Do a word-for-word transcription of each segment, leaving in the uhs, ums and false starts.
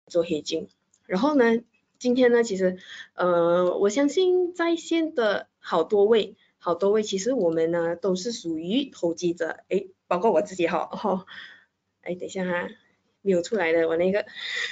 做 hedging。然后呢，今天呢，其实呃，我相信在线的好多位，好多位，其实我们呢都是属于投机者，诶，包括我自己哈，哦，哎，等一下哈，没有出来的我那个，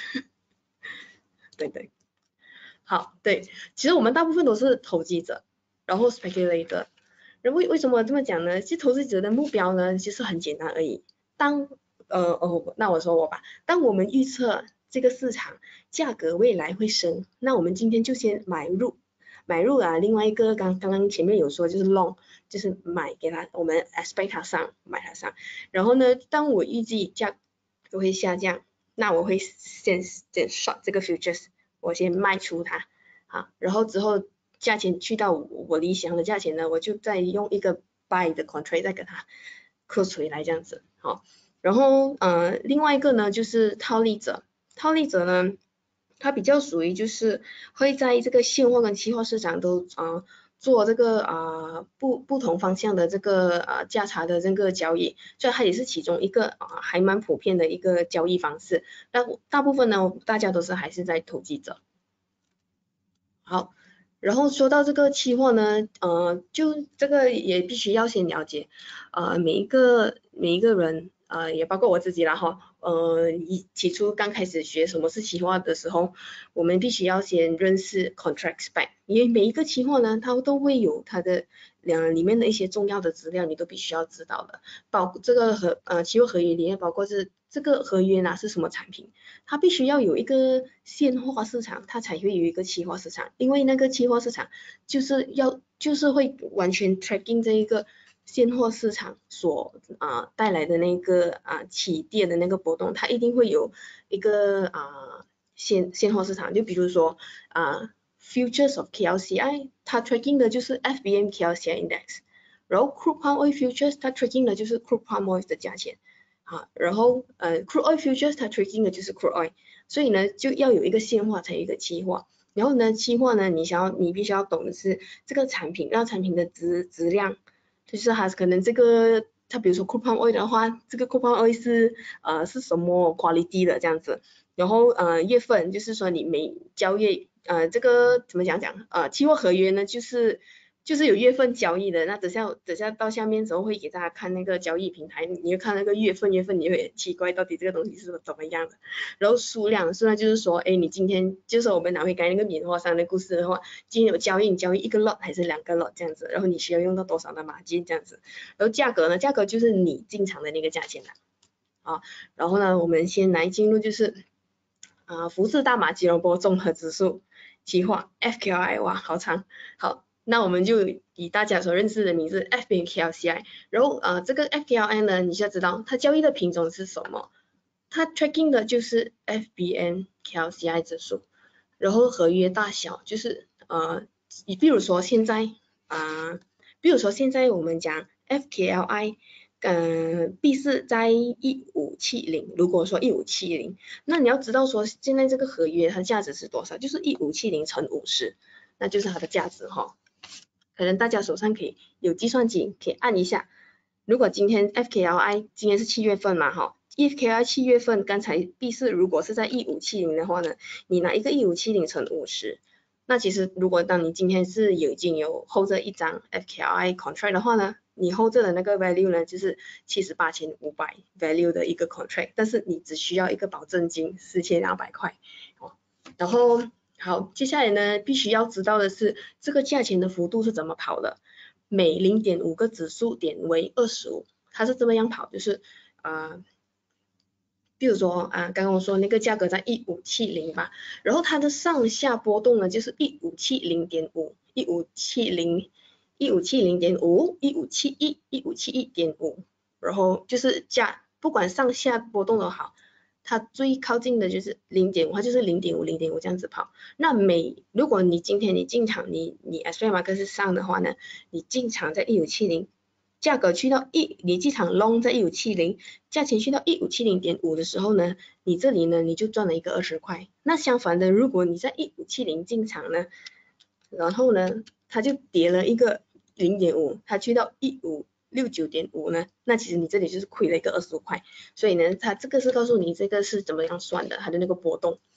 对对，好，对，其实我们大部分都是投机者，然后 speculator。然后为为什么这么讲呢？其实投资者的目标呢，其实很简单而已。当呃哦，那我说我吧，当我们预测这个市场价格未来会升，那我们今天就先买入，买入啊。另外一个刚刚刚前面有说就是 long，就是买给它，我们 expect 它上，买它上。然后呢，当我预计价格会下降，那我会先先 short 这个 futures，我先卖出它，好，然后之后价钱去到我理想的价钱呢，我就再用一个 buy 的 contract 再给它 close 回来这样子，好。然后呃，另外一个呢就是套利者，套利者呢，他比较属于就是会在这个现货跟期货市场都啊、呃、做这个啊、呃、不不同方向的这个啊、呃、价差的这个交易，所以它也是其中一个啊、呃、还蛮普遍的一个交易方式。那大部分呢，大家都是还是在投机者。好，然后说到这个期货呢，呃，就这个也必须要先了解，呃，每一个每一个人，呃，也包括我自己啦哈，呃，一起初刚开始学什么是期货的时候，我们必须要先认识 contract spec，因为每一个期货呢，它都会有它的两里面的一些重要的资料，你都必须要知道的，包这个合呃期货合约里面包括是这个合约呢是什么产品。它必须要有一个现货市场，它才会有一个期货市场，因为那个期货市场就是要就是会完全 tracking 这一个现货市场所啊、呃、带来的那个啊、呃、起跌的那个波动，它一定会有一个啊、呃、现现货市场，就比如说啊、呃、futures of K L C I， 它 tracking 的就是 F B M K L C I index， 然后 crude palm oil futures 它 tracking 的就是 crude palm oil 的价钱。好，然后呃，crude oil futures 它 tracking 的就是 crude oil，所以呢就要有一个现货才有一个期货。然后呢，期货呢，你想要你必须要懂的是这个产品，让产品的质质量，就是它可能这个它比如说 crude palm oil 的话，这个 crude palm oil 是呃是什么 quality 的这样子。然后呃月份就是说你每交易呃这个怎么讲讲呃期货合约呢就是就是有月份交易的，那等下等下到下面时候会给大家看那个交易平台，你就看那个月份月份，你会奇怪到底这个东西是怎么样的。然后数量数量就是说，哎，你今天就是我们拿回刚才那个棉花商的故事的话，今天有交易，你交易一个 lot 还是两个 lot 这样子，然后你需要用到多少的马金这样子。然后价格呢，价格就是你进场的那个价钱啦。啊，然后呢，我们先来进入就是啊，福士大马吉隆坡综合指数期货 F K I， 哇，好长，好。那我们就以大家所认识的名字 F B N K L C I， 然后呃这个 F K L I 呢，你需要知道它交易的品种是什么，它 tracking 的就是 F B N K L C I 指数，然后合约大小就是呃，比如说现在啊、呃，比如说现在我们讲 F K L I， 呃，币是在一五七零，如果说一五七零，那你要知道说现在这个合约它价值是多少，就是一五七零乘五十，那就是它的价值哈。可能大家手上可以有计算机，可以按一下。如果今天 F K L I 今天是七月份嘛哈，F K L I 七月份刚才币市如果是在一五七零的话呢，你拿一个一五七零乘五十，那其实如果当你今天是有已经有 hold 着一张 F K L I contract 的话呢，你 hold 着的那个 value 呢就是七十八千五百 value 的一个 contract， 但是你只需要一个保证金四千两百块哦，然后好，接下来呢，必须要知道的是这个价钱的幅度是怎么跑的。每 零点五 个指数点为二十五，它是这么样跑，就是啊、呃，比如说啊，刚刚我说那个价格在一五七零吧，然后它的上下波动呢就是一五七零点五、一五七零、一五七零点五、一五七一、一五七一点五，然后就是价不管上下波动都好。它最靠近的就是零点五，它就是零点五、零点五这样子跑。那每如果你今天你进场，你你 S P market 是上的话呢，你进场在一五七零，价格去到一，你进场 long 在一五七零，价钱去到一五七零点五的时候呢，你这里呢你就赚了一个二十块。那相反的，如果你在一五七零进场呢，然后呢它就跌了一个零点五，它去到一五六九点五呢，那其实你这里就是亏了一个二十五块。所以呢，它这个是告诉你这个是怎么样算的，它的那个波动。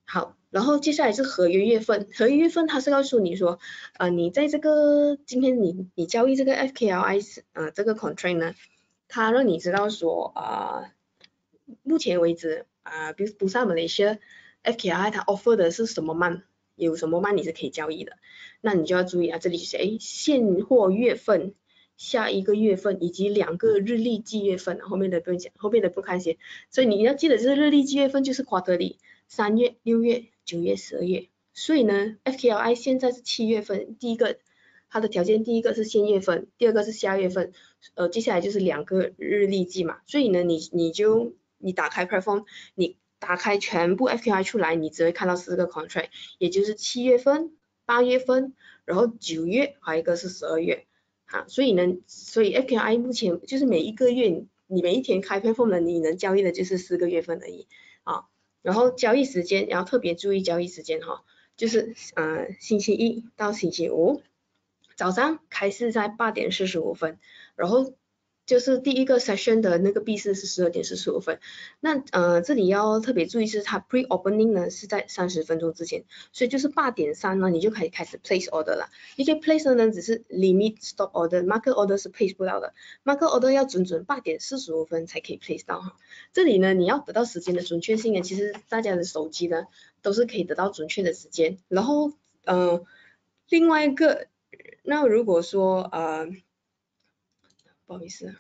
好，然后接下来是合约月份，合约月份它是告诉你说，呃，你在这个今天你你交易这个 F K L I 呃这个 contract 呢，它让你知道说啊、呃，目前为止啊、呃，比如不上 Malaysia F K L I 它 offer 的是什么 month，有什么 month 你是可以交易的，那你就要注意啊，这里是哎现货月份。下一个月份以及两个日历季月份，后面的不用讲，后面的不看写，所以你要记得就是日历季月份就是 quarterly。三月、六月、九月、十二月，所以呢 ，F K L I 现在是七月份，第一个它的条件，第一个是现月份，第二个是下月份，呃，接下来就是两个日历季嘛，所以呢，你你就你打开 platform，你打开全部 F K L I 出来，你只会看到四个 contract，也就是七月份、八月份，然后九月，还有一个是十二月，啊，所以呢，所以 F K L I 目前就是每一个月你每一天开 platform 呢，你能交易的就是四个月份而已，啊。然后交易时间要特别注意交易时间哈，就是呃星期一到星期五早上开市在八点四十五分，然后就是第一个 session 的那个闭市是十二点四十五分。那呃这里要特别注意是它 pre opening 呢是在三十分钟之前，所以就是八点三呢你就可以开始 place order 了。你可以 place 呢只是 limit stop order，market order 是 place 不到的 ，market order 要准准八点四十五分才可以 place 到哈。这里呢你要得到时间的准确性呢，其实大家的手机呢都是可以得到准确的时间。然后呃另外一个，那如果说呃不好意思。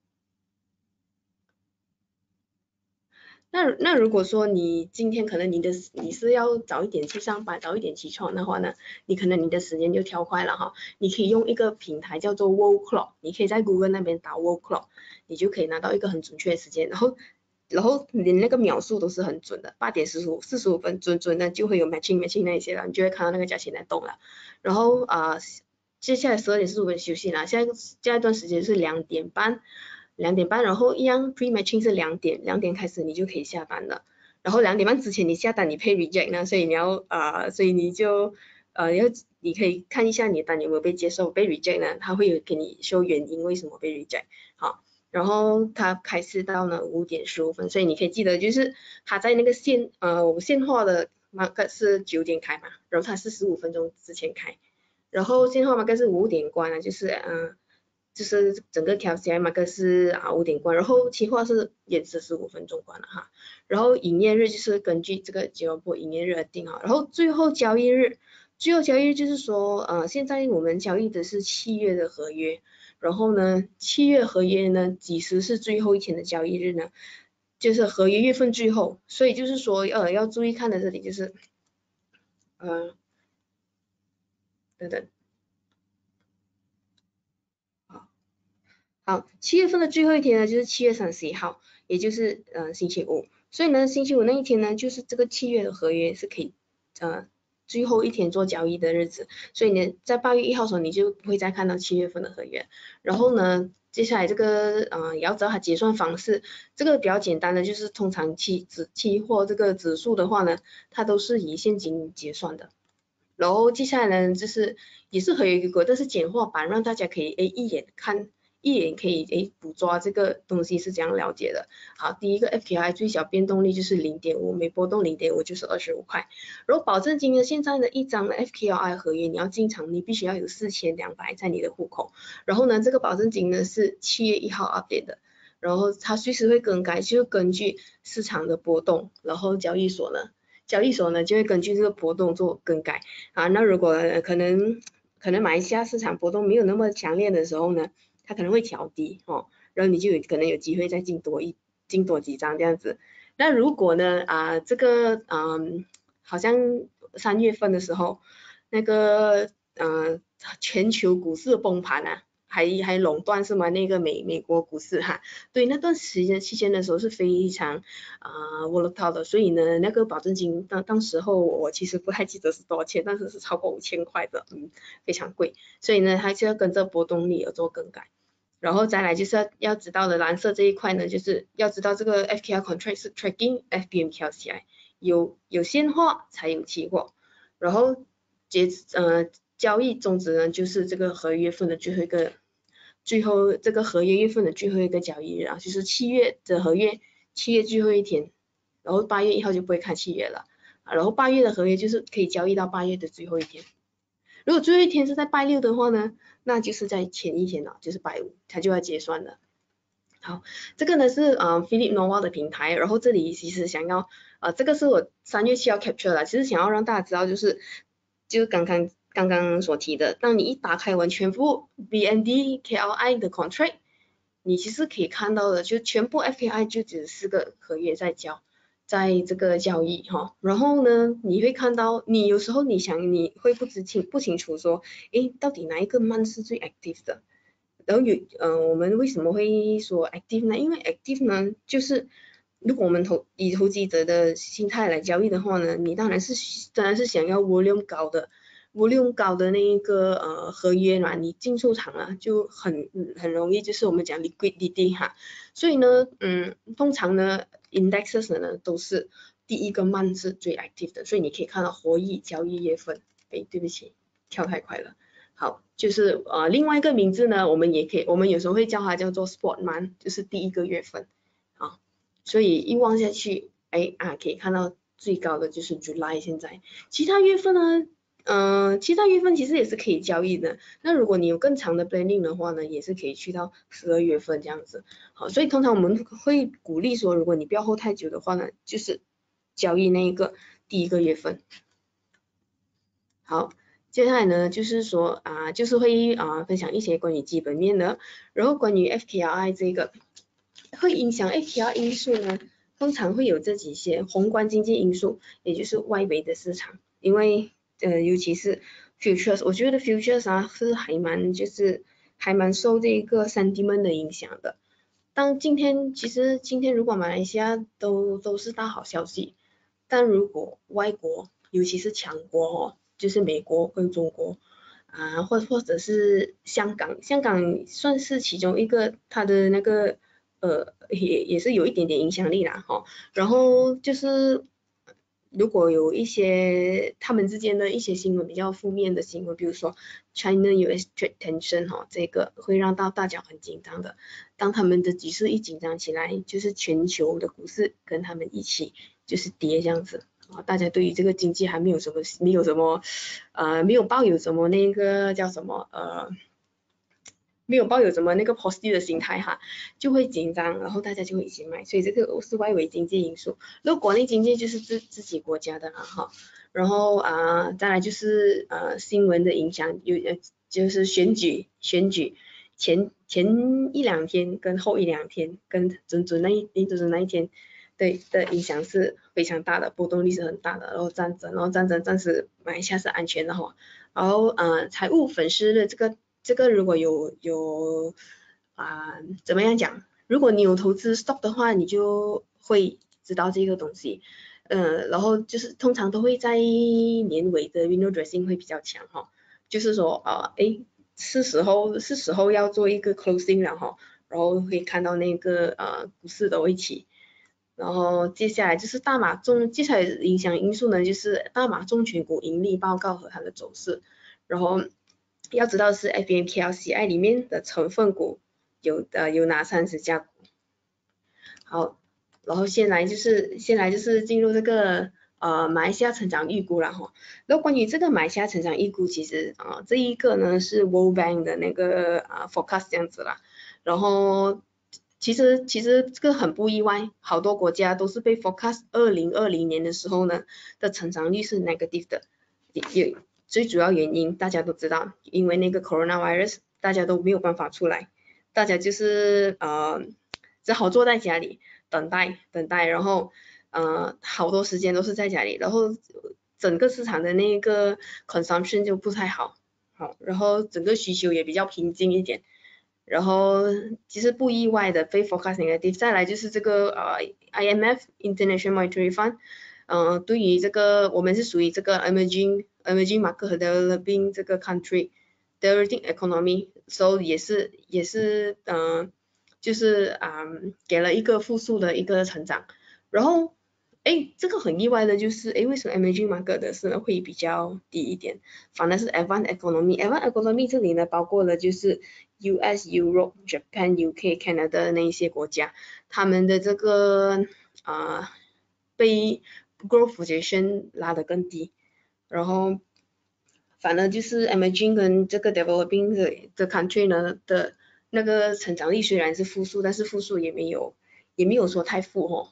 那那如果说你今天可能你的你是要早一点去上班，早一点起床的话呢，你可能你的时间就调快了哈。你可以用一个平台叫做 World Clock，你可以在 Google 那边打 World Clock，你就可以拿到一个很准确的时间，然后然后连那个秒数都是很准的，八点四十五四十五分准准的就会有 matching matching 那一些了，你就会看到那个价钱在动了。然后啊、呃，接下来十二点四十五分休息了，下一个下一段时间是两点半。两点半，然后一样 pre matching 是两点，两点开始你就可以下单了。然后两点半之前你下单你配 reject 呢，所以你要啊、呃，所以你就呃要你可以看一下你的单有没有被接受，被 reject 呢，它会有给你说原因为什么被 reject。好，然后它开始到呢五点十五分，所以你可以记得就是它在那个现呃现货的 market 是九点开嘛，然后它是十五分钟之前开，然后现货 market 是五点关了，就是嗯。呃就是整个 K L C I market 是啊五点关，然后期货是也是十五分钟关了哈，然后营业日就是根据这个吉隆坡营业日而定哈，然后最后交易日，最后交易日就是说呃现在我们交易的是七月的合约，然后呢七月合约呢几时是最后一天的交易日呢？就是合约月份最后，所以就是说呃要注意看的这里就是呃等等。好，七月份的最后一天呢，就是七月三十一号，也就是呃星期五。所以呢，星期五那一天呢，就是这个契约的合约是可以呃最后一天做交易的日子。所以呢，在八月一号的时候，你就不会再看到七月份的合约。然后呢，接下来这个呃也要知道它结算方式，这个比较简单的就是通常期指期货这个指数的话呢，它都是以现金结算的。然后接下来呢，就是也是合约结果，但是简化版，让大家可以诶一眼看。一眼可以诶捕捉这个东西是怎样了解的。好，第一个 F K I 最小变动率就是零点五，每波动零点五就是二十五块。然后保证金呢，现在呢一张的 F K I 合约你要进场，你必须要有四千两百在你的户口。然后呢，这个保证金呢是七月一号 update 的，然后它随时会更改，就根据市场的波动，然后交易所呢。交易所呢就会根据这个波动做更改啊。那如果可能可能马来西亚市场波动没有那么强烈的时候呢，它可能会调低哦，然后你就有可能有机会再进多一进多几张这样子。那如果呢啊这个嗯好像三月份的时候，那个呃全球股市崩盘啊。还还垄断是吗？那个美美国股市哈，对那段时间期间的时候是非常啊 volatile 的，所以呢那个保证金当当时候我其实不太记得是多少钱，但是是超过五千块的，嗯，非常贵，所以呢它就要跟着波动率而做更改。然后再来就是要要知道的蓝色这一块呢，就是要知道这个 F K I contract 是 tracking F B M K L C I， 有有现货才有期货，然后截呃交易终止呢就是这个合约份的最后一个。最后这个合约月份的最后一个交易日啊，就是七月的合约，七月最后一天，然后八月一号就不会看契约了， 然后八月的合约就是可以交易到八月的最后一天。如果最后一天是在拜六的话呢，那就是在前一天了，就是拜五，它就要结算了。好，这个呢是呃 Philip Nova 的平台，然后这里其实想要呃这个是我三月七号 capture 的，其实想要让大家知道就是就是刚刚刚刚所提的，当你一打开完全部 B N D K L I 的 contract， 你其实可以看到的就全部 F K I 就只是四个合约在交。在这个交易哈，然后呢，你会看到，你有时候你想你会不知清不清楚说，诶，到底哪一个 month 是最 active 的？然后有呃，我们为什么会说 active 呢？因为 active 呢，就是如果我们投以投机者的心态来交易的话呢，你当然是当然是想要 volume 高的。volume 高的那一个呃合约嘛，你进出场啊就很很容易，就是我们讲 liquidity 哈，所以呢，嗯，通常呢 indexes 呢都是第一个 month 是最 active 的，所以你可以看到活跃交易月份，哎，对不起，跳太快了，好，就是呃另外一个名字呢，我们也可以，我们有时候会叫它叫做 spot month，就是第一个月份，啊，所以一望下去，哎啊可以看到最高的就是 July 现在，其他月份呢？嗯、呃，其他月份其实也是可以交易的。那如果你有更长的 planning 的话呢，也是可以去到十二月份这样子。好，所以通常我们会鼓励说，如果你不要 hold 太久的话呢，就是交易那一个第一个月份。好，接下来呢就是说啊，就是会啊分享一些关于基本面的，然后关于 F K R I 这个会影响 F K R I 因素呢，通常会有这几些宏观经济因素，也就是外围的市场，因为呃，尤其是 futures， 我觉得 futures 啊是还蛮就是还蛮受这个 sentiment 的影响的。当今天其实今天如果马来西亚都都是大好消息，但如果外国尤其是强国哦，就是美国跟中国啊，或或者是香港，香港算是其中一个它的那个呃也也是有一点点影响力啦哈。然后就是如果有一些他们之间的一些新闻比较负面的新闻，比如说 China U S trade tension 哈，这个会让到大家很紧张的。当他们的局势一紧张起来，就是全球的股市跟他们一起就是跌这样子。啊，大家对于这个经济还没有什么没有什么呃没有抱有什么那个叫什么呃没有抱有什么那个 positive 的心态哈，就会紧张，然后大家就会一起买，所以这个是外围经济因素。如果国内经济就是自自己国家的啦哈，然后啊、呃、再来就是呃新闻的影响，有呃就是选举选举前前一两天跟后一两天跟整整那一整整那一天。对的影响是非常大的，波动率是很大的，然后战争，然后战争暂时马来西亚是安全的哈，然后呃财务损失的这个这个如果有有啊、呃、怎么样讲，如果你有投资 stock 的话，你就会知道这个东西，呃然后就是通常都会在年尾的 window dressing 会比较强哈，就是说呃诶是时候是时候要做一个 closing 了哈，然后会看到那个呃股市都一起。然后接下来就是大马重，接下来影响因素呢，就是大马重权股盈利报告和它的走势。然后要知道是 F M K L C I 里面的成分股有呃有哪三十家股。好，然后先来就是先来就是进入这个呃马来西亚成长预估了哈。然后关于这个马来西亚成长预估，其实啊、呃、这一个呢是 World Bank 的那个啊、呃、forecast 这样子啦。然后其实其实这个很不意外，好多国家都是被 forecast 二零二零年的时候呢的成长率是 negative 的，也最主要原因大家都知道，因为那个 coronavirus 大家都没有办法出来，大家就是呃只好坐在家里等待等待，然后呃好多时间都是在家里，然后整个市场的那个 consumption 就不太好，好，然后整个需求也比较平静一点。然后其实不意外的，非 forecast negative。再来就是这个呃 I M F International Monetary Fund， 呃，对于这个我们是属于这个 emerging emerging market 和 developing 这个 country developing economy， 所、so、以也是也是呃就是啊、嗯、给了一个复苏的一个成长。然后哎，这个很意外的就是，哎，为什么 emerging market 的是会比较低一点？反而是 advanced economy。advanced economy 这里呢，包括了就是 U S、Europe、Japan、U K、Canada 那一些国家，他们的这个啊、呃、被 growth projection 拉得更低，然后反而就是 emerging 跟这个 developing 的的 country 呢的那个成长率虽然是负数，但是负数也没有也没有说太负哦。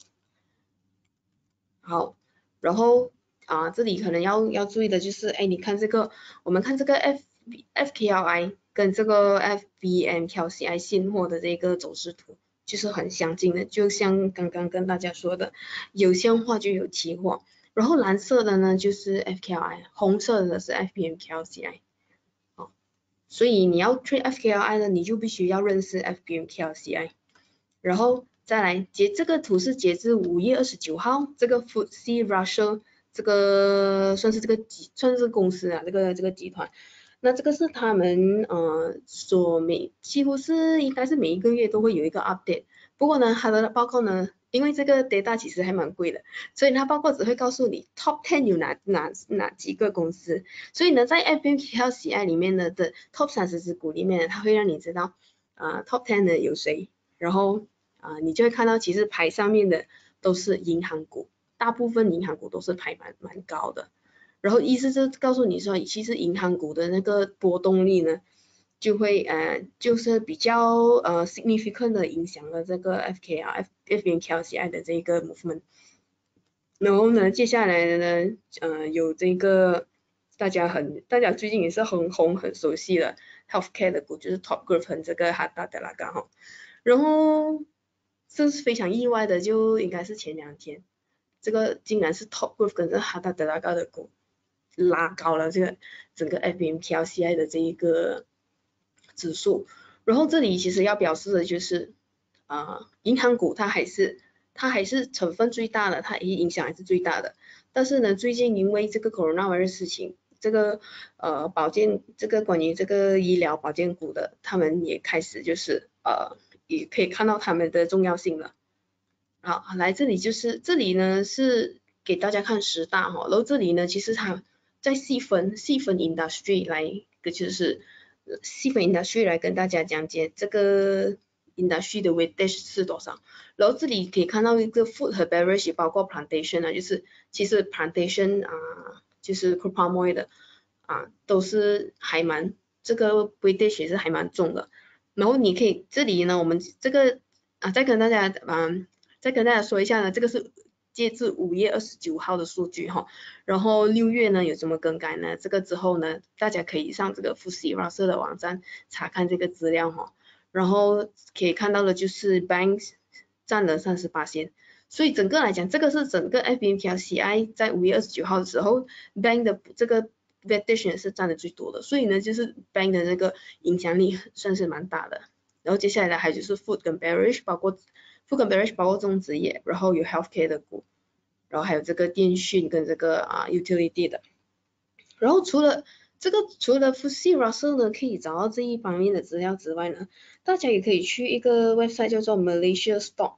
好，然后啊这里可能要要注意的就是，哎，你看这个，我们看这个 F F K R I 跟这个 F B M K C I 现货的这个走势图就是很相近的，就像刚刚跟大家说的，有现货就有期货。然后蓝色的呢就是 F K R I， 红色的是 F B M K C I。哦，所以你要 trade F K R I 呢，你就必须要认识 F B M K C I。然后再来截这个图是截至五月二十九号，这个 F T S E Russell 这个算是这个集算是公司啊，这个这个集团。那这个是他们呃所每几乎是应该是每一个月都会有一个 update。不过呢，它的报告呢，因为这个 data 其实还蛮贵的，所以它报告只会告诉你 top ten 有哪哪哪几个公司。所以呢，在 F B M K C I 里面呢的 top 三十只股里面，它会让你知道啊、呃、top ten 的有谁。然后啊、呃，你就会看到其实排上面的都是银行股，大部分银行股都是排蛮蛮高的。然后意思就告诉你说，其实银行股的那个波动率呢，就会呃就是比较呃 significant 的影响了这个 F K R F F B M K C I 的这个 movement。然后呢，接下来的呢，呃有这个大家很大家最近也是很红很熟悉的 healthcare 的股，就是 Top Group 和这个哈达德拉嘎哈。然后这是非常意外的，就应该是前两天，这个竟然是 Top Group 跟这哈达德拉嘎的股拉高了这个整个 F B M K C I 的这一个指数。然后这里其实要表示的就是啊、呃，银行股它还是它还是成分最大的，它影响还是最大的。但是呢，最近因为这个 coronavirus 事情，这个呃保健这个关于这个医疗保健股的，他们也开始就是呃也可以看到他们的重要性了。好，来这里就是这里呢是给大家看十大哈，然后这里呢其实它在细分细分 industry 来，就是细分 industry 来跟大家讲解这个 industry 的 weightage 是多少。然后这里可以看到一个 food 和 beverage 包括 plantation 啊，就是其实 plantation 啊、呃、就是 crude palm oil 的啊都是还蛮这个 weightage 也是还蛮重的。然后你可以这里呢我们这个啊再跟大家嗯。再跟大家说一下呢，这个是截至五月二十九号的数据哈，然后六月呢有什么更改呢？这个之后呢，大家可以上这个 F T S E Russell 的网站查看这个资料哈，然后可以看到的就是 Bank 占了 百分之三十八， 所以整个来讲，这个是整个 F B M K C I 在五月二十九号的时候 Bank 的这个 weightage 是占的最多的，所以呢就是 Bank 的这个影响力算是蛮大的。然后接下来的还就是 Food 跟 Beverage 包括Food and Beverage 包括种植业，然后有 healthcare 的股，然后还有这个电讯跟这个啊 utility 的。然后除了这个除了 F T S E Russell 呢可以找到这一方面的资料之外呢，大家也可以去一个 website 叫做 Malaysia Stock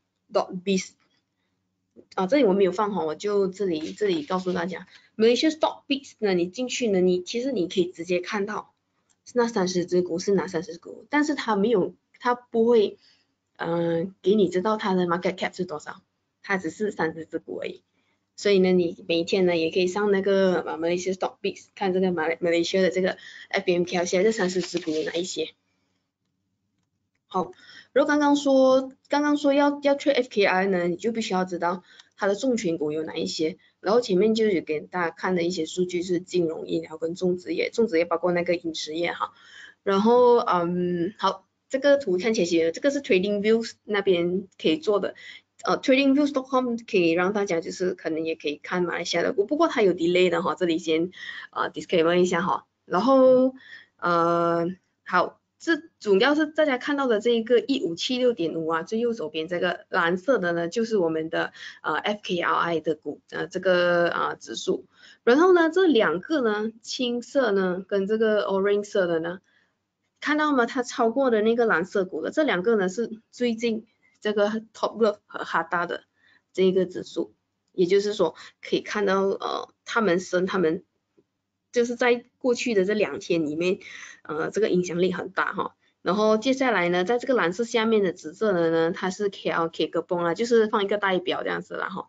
dot biz 啊，这里我没有放好，我就这里这里告诉大家 Malaysia Stock biz 呢，你进去呢，你其实你可以直接看到那三十只股是哪三十只股，但是它没有，它不会。嗯、呃，给你知道它的 market cap 是多少，它只是三十只股而已。所以呢，你每天呢也可以上那个 Malaysia Stock Biz 看这个马来马来西亚的这个 F B M K 现在这三十只股有哪一些。好，然后刚刚说刚刚说要要 trade F K I 呢，你就必须要知道它的重权股有哪一些。然后前面就是给大家看的一些数据是金融、医疗跟种植业，种植业包括那个饮食业哈。然后嗯，好。这个图看起来，这个是 TradingViews 那边可以做的，呃 ，TradingViews dot com 可以让大家就是可能也可以看马来西亚的股，不过它有 delay 的哈，这里先啊、呃、disclaimer 一下哈。然后呃，好，这主要是大家看到的这一个一五七六点五啊，最右手边这个蓝色的呢，就是我们的呃 F K R I 的股呃这个啊、呃、指数。然后呢，这两个呢，青色呢跟这个 orange 色的呢。看到吗？它超过的那个蓝色股的，这两个呢是最近这个 Top Group 和哈达的这一个指数，也就是说可以看到呃他们升，他们就是在过去的这两天里面，呃这个影响力很大哈。然后接下来呢，在这个蓝色下面的紫色的呢，它是 K L K 个崩啦，就是放一个代表这样子啦哈。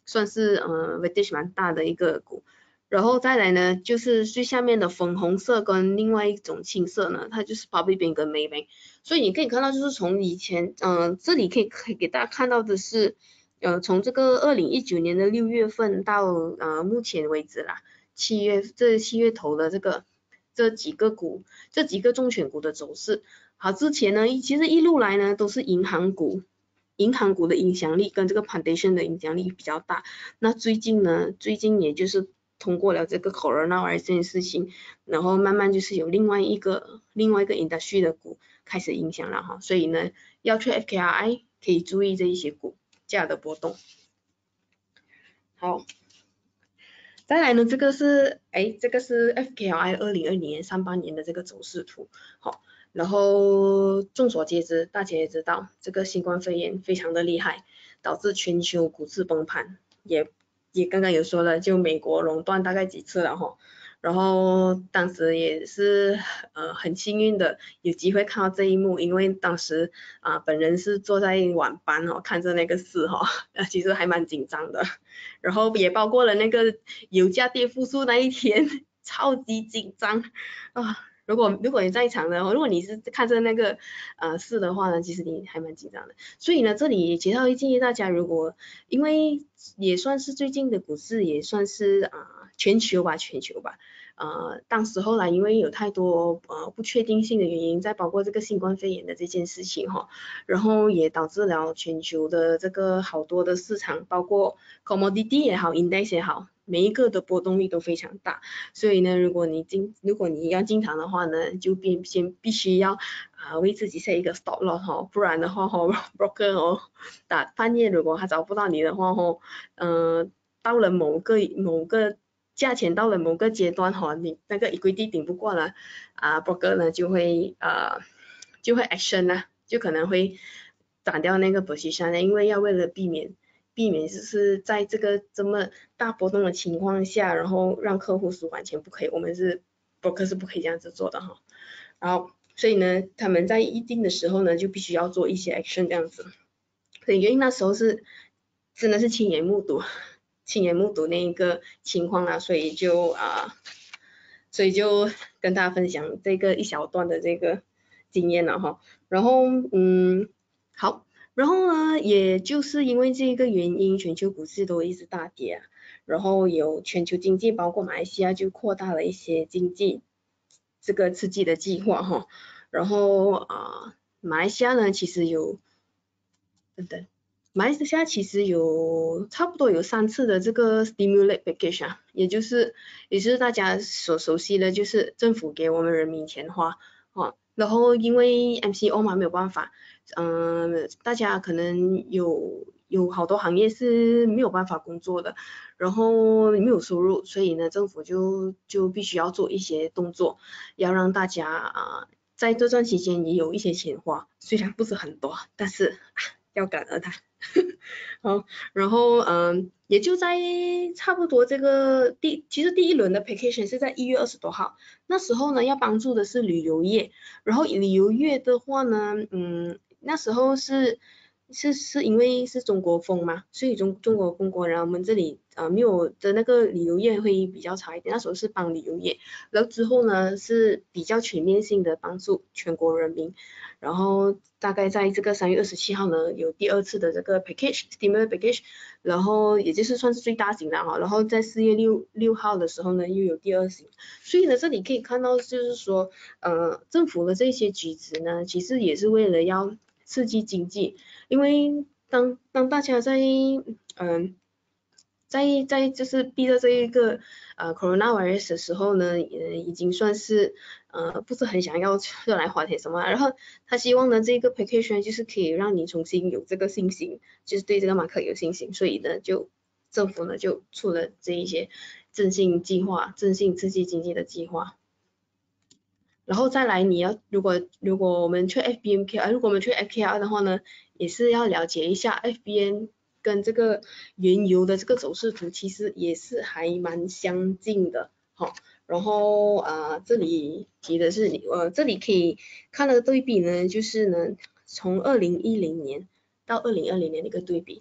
算是呃 weightage 蛮大的一个股。然后再来呢，就是最下面的粉红色跟另外一种青色呢，它就是 Public Bank 跟 Maybank。所以你可以看到，就是从以前，嗯、呃，这里可以可以给大家看到的是，呃，从这个二零一九年的六月份到呃目前为止啦，七月这七月头的这个这几个股，这几个重选股的走势。好，之前呢，其实一路来呢都是银行股。银行股的影响力跟这个 foundation 的影响力比较大，那最近呢，最近也就是通过了这个 coronavirus 这件事情，然后慢慢就是有另外一个另外一个 industry 的股开始影响了哈，所以呢，要去 F K R I 可以注意这一些股价的波动。好，再来呢，这个是哎，这个是 F K R I 二零二零年上半年的这个走势图，好。然后众所皆知，大家也知道，这个新冠肺炎非常的厉害，导致全球股市崩盘，也也刚刚有说了，就美国垄断大概几次了哈，然后当时也是呃很幸运的有机会看到这一幕，因为当时啊、呃、本人是坐在晚班哦，看着那个事哈、哦，其实还蛮紧张的，然后也包括了那个油价跌负数那一天，超级紧张啊。如果如果你在场呢，如果你是看着那个呃事的话呢，其实你还蛮紧张的。所以呢，这里其实会建议大家，如果因为也算是最近的股市，也算是啊、呃、全球吧，全球吧，呃，当时候来因为有太多呃不确定性的原因，再包括这个新冠肺炎的这件事情哈，然后也导致了全球的这个好多的市场，包括 commodity 也好 ，index 也好。每一个的波动率都非常大，所以呢，如果你进，如果你要进场的话呢，就必先必须要啊、呃、为自己 set 一个 stop loss 哈，不然的话哈 ，broker 哦，打半夜如果他找不到你的话哈，嗯、呃，到了某个某个价钱到了某个阶段哈，你那个 equity 顶不过了啊、呃、，broker 呢就会呃就会 action 啦，就可能会斩掉那个 position，因为要为了避免。避免就是在这个这么大波动的情况下，然后让客户输还钱不可以，我们是 broker 是不可以这样子做的哈。然后所以呢，他们在一定的时候呢，就必须要做一些 action 这样子。所以因为那时候是真的是亲眼目睹，亲眼目睹那一个情况啊，所以就啊、呃，所以就跟大家分享这个一小段的这个经验了哈。然后嗯，好。然后呢，也就是因为这个原因，全球股市都一直大跌啊。然后有全球经济，包括马来西亚就扩大了一些经济这个刺激的计划哈。然后啊、呃，马来西亚呢其实有等等，马来西亚其实有差不多有三次的这个 stimulate package 啊，也就是也就是大家所熟悉的，就是政府给我们人民钱花哦。然后因为 M C O 嘛没有办法。嗯，大家可能有有好多行业是没有办法工作的，然后没有收入，所以呢，政府就就必须要做一些动作，要让大家啊在这段期间也有一些钱花，虽然不是很多，但是啊要感恩他。好，然后嗯，也就在差不多这个第，其实第一轮的 vacation 是在一月二十多号，那时候呢要帮助的是旅游业，然后旅游业的话呢，嗯。那时候是是是因为是中国风嘛，所以中中国风过来，我们这里呃没有的那个旅游业会比较差一点。那时候是帮旅游业，然后之后呢是比较全面性的帮助全国人民。然后大概在这个三月二十七号呢，有第二次的这个 package stimulus package，然后也就是算是最大型的哈。然后在四月六六号的时候呢，又有第二型。所以呢，这里可以看到就是说，呃，政府的这些举止呢，其实也是为了要刺激经济，因为当当大家在嗯、呃、在在就是逼着这一个呃 coronavirus 的时候呢，呃已经算是呃不是很想要要来花钱什么，然后他希望呢这个 package 就是可以让你重新有这个信心，就是对这个马克有信心，所以呢就政府呢就出了这一些振兴计划，振兴刺激经济的计划。然后再来，你要如果如果我们去 F B N K R，如果我们去 F K R 的话呢，也是要了解一下 F B N 跟这个原油的这个走势图，其实也是还蛮相近的，好，然后啊、呃、这里提的是你呃这里可以看的对比呢，就是呢从二零一零年到二零二零年的一个对比，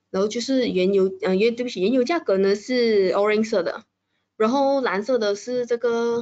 然后就是原油，呃，原对不起，原油价格呢是 orange 色的，然后蓝色的是这个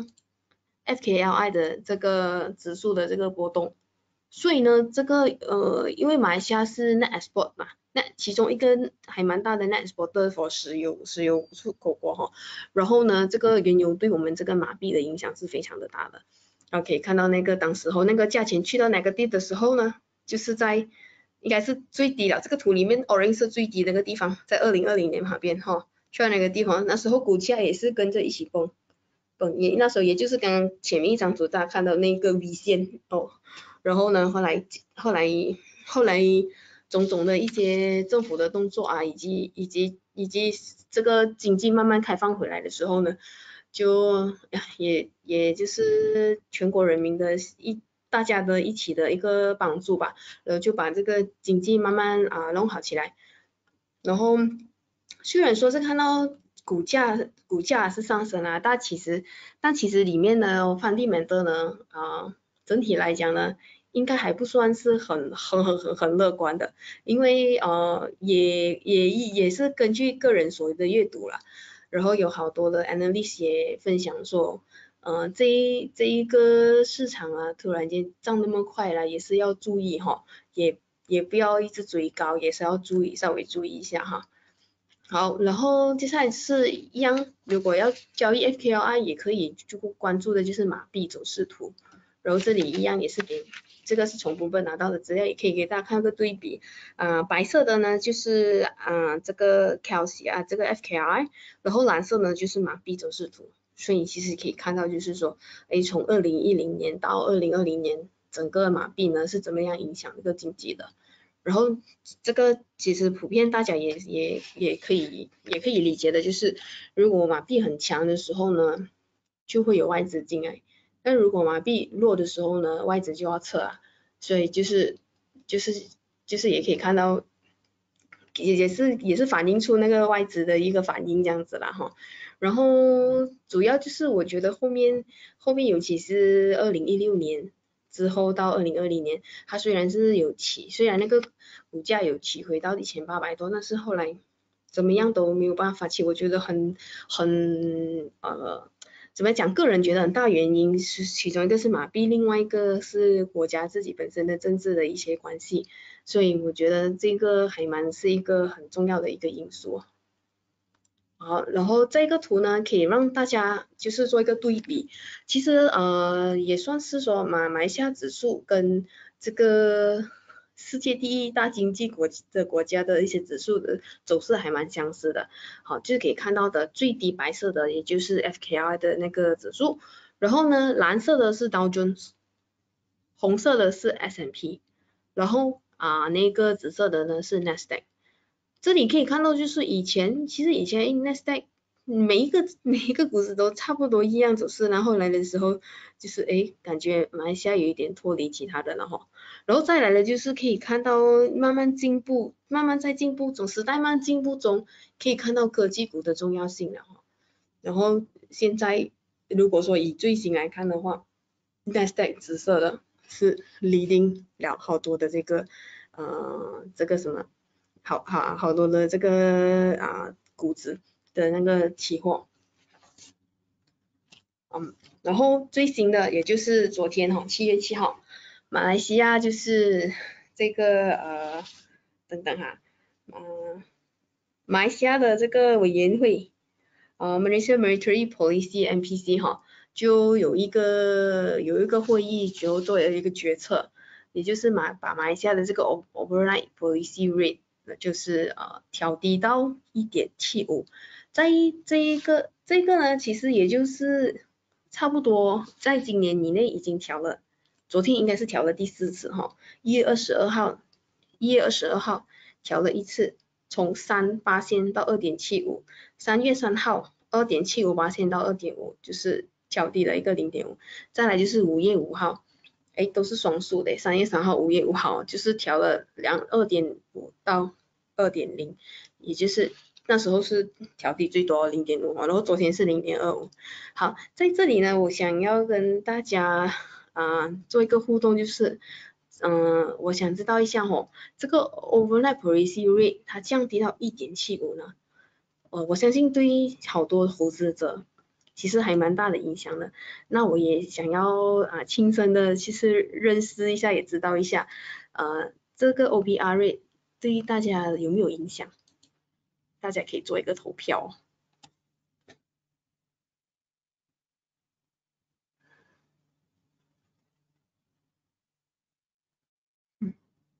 F K L I 的这个指数的这个波动。所以呢，这个呃，因为马来西亚是 net export 嘛，那其中一个还蛮大的 net exporter for 石油石油出口国哈，然后呢，这个原油对我们这个马币的影响是非常的大的。然后可以看到那个当时候那个价钱去到哪个地的时候呢，就是在应该是最低了，这个图里面 orange 是最低的那个地方，在二零二零年旁边哈，去到那个地方，那时候股价也是跟着一起崩。崩也那时候也就是刚刚前面一张图大家看到那个 V 线哦，然后呢，后来后来后来种种的一些政府的动作啊，以及以及以及这个经济慢慢开放回来的时候呢，就也也就是全国人民的一大家的一起的一个帮助吧，呃，就把这个经济慢慢啊弄好起来。然后虽然说是看到股价股价是上升啊，但其实但其实里面呢，fundamental呢啊，整体来讲呢，应该还不算是很很很很很乐观的，因为呃也也也是根据个人所的阅读啦，然后有好多的 analyst 也分享说，呃这一这一个市场啊，突然间涨那么快了，也是要注意哈，也也不要一直追高，也是要注意稍微注意一下哈。好，然后接下来是一样，如果要交易 F K L I 也可以就关注的就是马币走势图，然后这里一样也是给这个是从部分拿到的资料，也可以给大家看个对比，啊、呃、白色的呢就是啊、呃、这个 K L C 啊这个 F K L I， 然后蓝色呢就是马币走势图，所以其实可以看到就是说，哎从二零一零年到二零二零年整个马币呢是怎么样影响这个经济的。然后这个其实普遍大家也也也可以也可以理解的，就是如果马币很强的时候呢，就会有外资进来；但如果马币弱的时候呢，外资就要撤啊。所以就是就是就是也可以看到，也也是也是反映出那个外资的一个反应这样子啦哈。然后主要就是我觉得后面后面尤其是二零一六年。之后到二零二零年，它虽然是有起，虽然那个股价有起回到一千八百多，但是后来怎么样都没有办法起，我觉得很很呃怎么讲，个人觉得很大原因是其中一个是马币，另外一个是国家自己本身的政治的一些关系，所以我觉得这个还蛮是一个很重要的一个因素。好，然后这个图呢，可以让大家就是做一个对比，其实呃也算是说马马来西亚指数跟这个世界第一大经济国的国家的一些指数的走势还蛮相似的。好，就是可以看到的最低白色的也就是 F K R 的那个指数，然后呢蓝色的是 Dow Jones，红色的是 S and P，然后啊那个紫色的呢是 Nasdaq。这里可以看到，就是以前其实以前 Nasdaq 每一个每一个股市都差不多一样走势，然后来的时候就是诶感觉马来西亚有一点脱离其他的了哈，然后再来的就是可以看到慢慢进步，慢慢在进步中，时代慢慢进步中，可以看到科技股的重要性了哈。然后现在如果说以最新来看的话，Nasdaq 紫色的是 leading 了好多的这个呃这个什么。好好好多的这个啊股指的那个期货，嗯，然后最新的也就是昨天哈，七月七号，马来西亚就是这个呃等等哈，嗯，马来西亚的这个委员会，呃，Malaysia Monetary Policy M P C 哈，就有一个有一个会议就做了一个决策，也就是马把马来西亚的这个 overnight policy rate。就是呃调低到一点七五，在这一个这个呢，其实也就是差不多在今年以内已经调了，昨天应该是调了第四次哈，一月二十二号，一月二十二号调了一次，从三八线到二点七五，三月三号二点七五八线到二点五，就是调低了一个零点五，再来就是五月五号。哎，都是双数的，三月三号、五月五号就是调了两二点五到二点零，也就是那时候是调低最多零点五，然后昨天是零点二五。好，在这里呢，我想要跟大家啊、呃、做一个互动，就是嗯、呃，我想知道一下哦，这个 overnight policy rate 它降低到 一点七五 呢，呃，我相信对好多投资者其实还蛮大的影响的。那我也想要啊亲身的其实认识一下，也知道一下，呃，这个 O B R rate 对于大家有没有影响？大家可以做一个投票。嗯，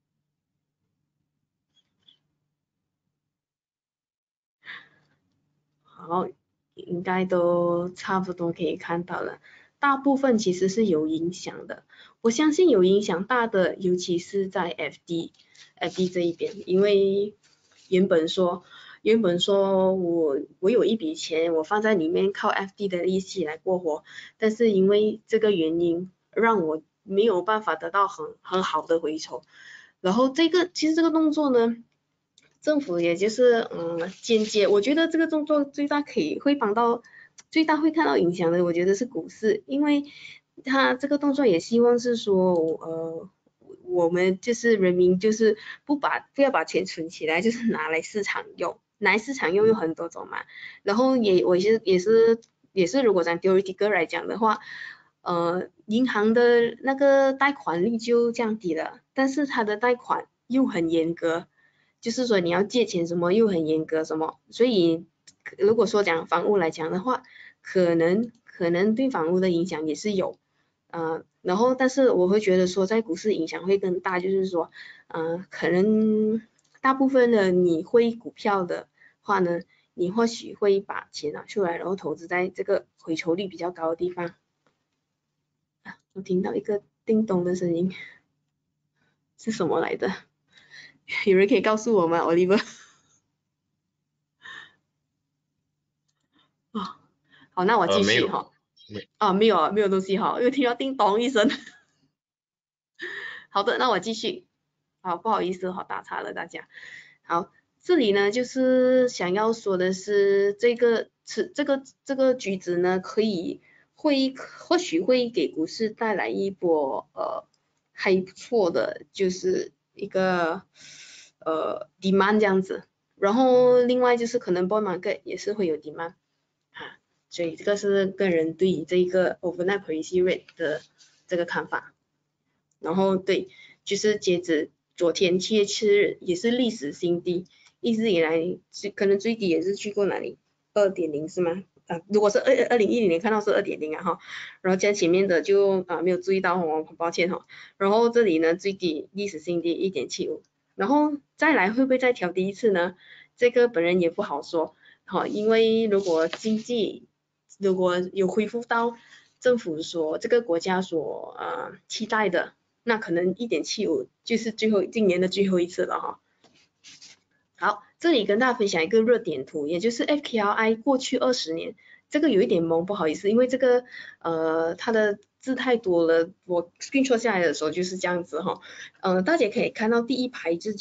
好，应该都差不多可以看到了。大部分其实是有影响的，我相信有影响大的，尤其是在 F D，F D 这一边，因为原本说，原本说我我有一笔钱，我放在里面靠 F D 的利息来过活，但是因为这个原因，让我没有办法得到很很好的回酬。然后这个其实这个动作呢，政府也就是嗯间接，我觉得这个动作最大可以会帮到最大会看到影响的，我觉得是股市，因为他这个动作也希望是说呃我们就是人民就是不把不要把钱存起来，就是拿来市场用，拿来市场用有很多种嘛，然后也我也是也是也是如果咱 theoretical 来讲的话。呃，银行的那个贷款率就降低了，但是它的贷款又很严格，就是说你要借钱什么又很严格什么，所以如果说讲房屋来讲的话，可能可能对房屋的影响也是有，呃，然后但是我会觉得说在股市影响会更大，就是说，呃，可能大部分的你会股票的话呢，你或许会把钱拿出来，然后投资在这个回酬率比较高的地方。我听到一个叮咚的声音，是什么来的？有人可以告诉我吗，Oliver？哦，好，那我呃， 继没有， 续哈。 没， 啊，没有啊，没有东西哈，又听到叮咚一声。好的，那我继续。好，不好意思哈，打岔了大家。好，这里呢就是想要说的是，这个此这个这个橘子呢，可以会或许会给股市带来一波呃还不错的，就是一个呃 demand 这样子。然后另外就是可能 bond market 也是会有 demand 啊，所以这个是个人对于这个 overnight policy rate 的这个看法。然后对，就是截止昨天七月七日也是历史新低，一直以来最可能最低也是去过哪里？二点零是吗？啊，如果是二二零一零年看到是二点零啊哈，然后加前面的就啊没有注意到哦，很抱歉哈。然后这里呢最低历史新低一点七五，然后再来会不会再调低一次呢？这个本人也不好说，好，因为如果经济如果有恢复到政府所这个国家所呃期待的。那可能一点七五就是最后今年的最后一次了哈。好，这里跟大家分享一个热点图，也就是 F K R I 过去二十年，这个有一点懵，不好意思，因为这个呃它的字太多了，我 screenshot 下来的时候就是这样子哈。呃，大家可以看到第一排就是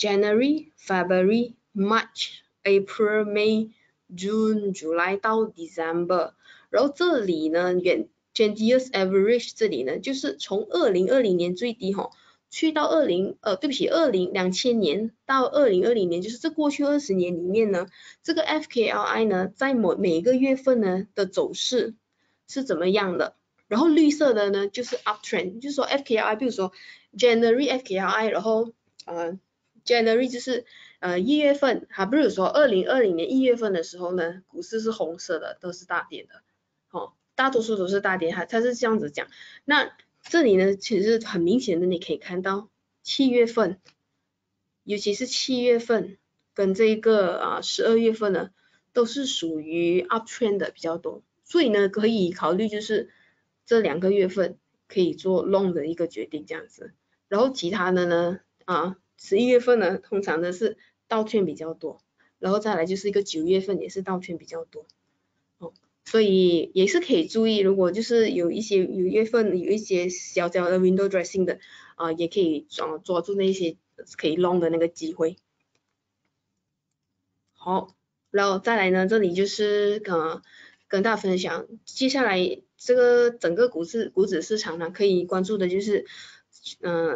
January、February、March、April、May、June、July 到 December，然后这里呢远 twenty years average 这里呢就是从二零二零年最低哈。去到二零呃，对不起，二零两千年到二零二零年，就是这过去二十年里面呢，这个 F K R I 呢，在某每个月份呢的走势是怎么样的？然后绿色的呢就是 uptrend，就是说 F K R I，比如说 January F K R I，然后呃 January 就是呃一月份，还不是说二零二零年一月份的时候呢，股市是红色的，都是大跌的，哦，大多数都是大跌，它它是这样子讲。那这里呢，其实很明显的，你可以看到七月份，尤其是七月份跟这个啊十二月份呢，都是属于 uptrend 的比较多，所以呢，可以考虑就是这两个月份可以做 long 的一个决定这样子，然后其他的呢，啊十一月份呢，通常的是倒券比较多，然后再来就是一个九月份也是倒券比较多。所以也是可以注意，如果就是有一些有月份有一些小小的 window dressing 的啊、呃，也可以抓抓住那些可以 long 的那个机会。好，然后再来呢，这里就是呃跟大家分享，接下来这个整个股市股指市场呢，可以关注的就是嗯、呃、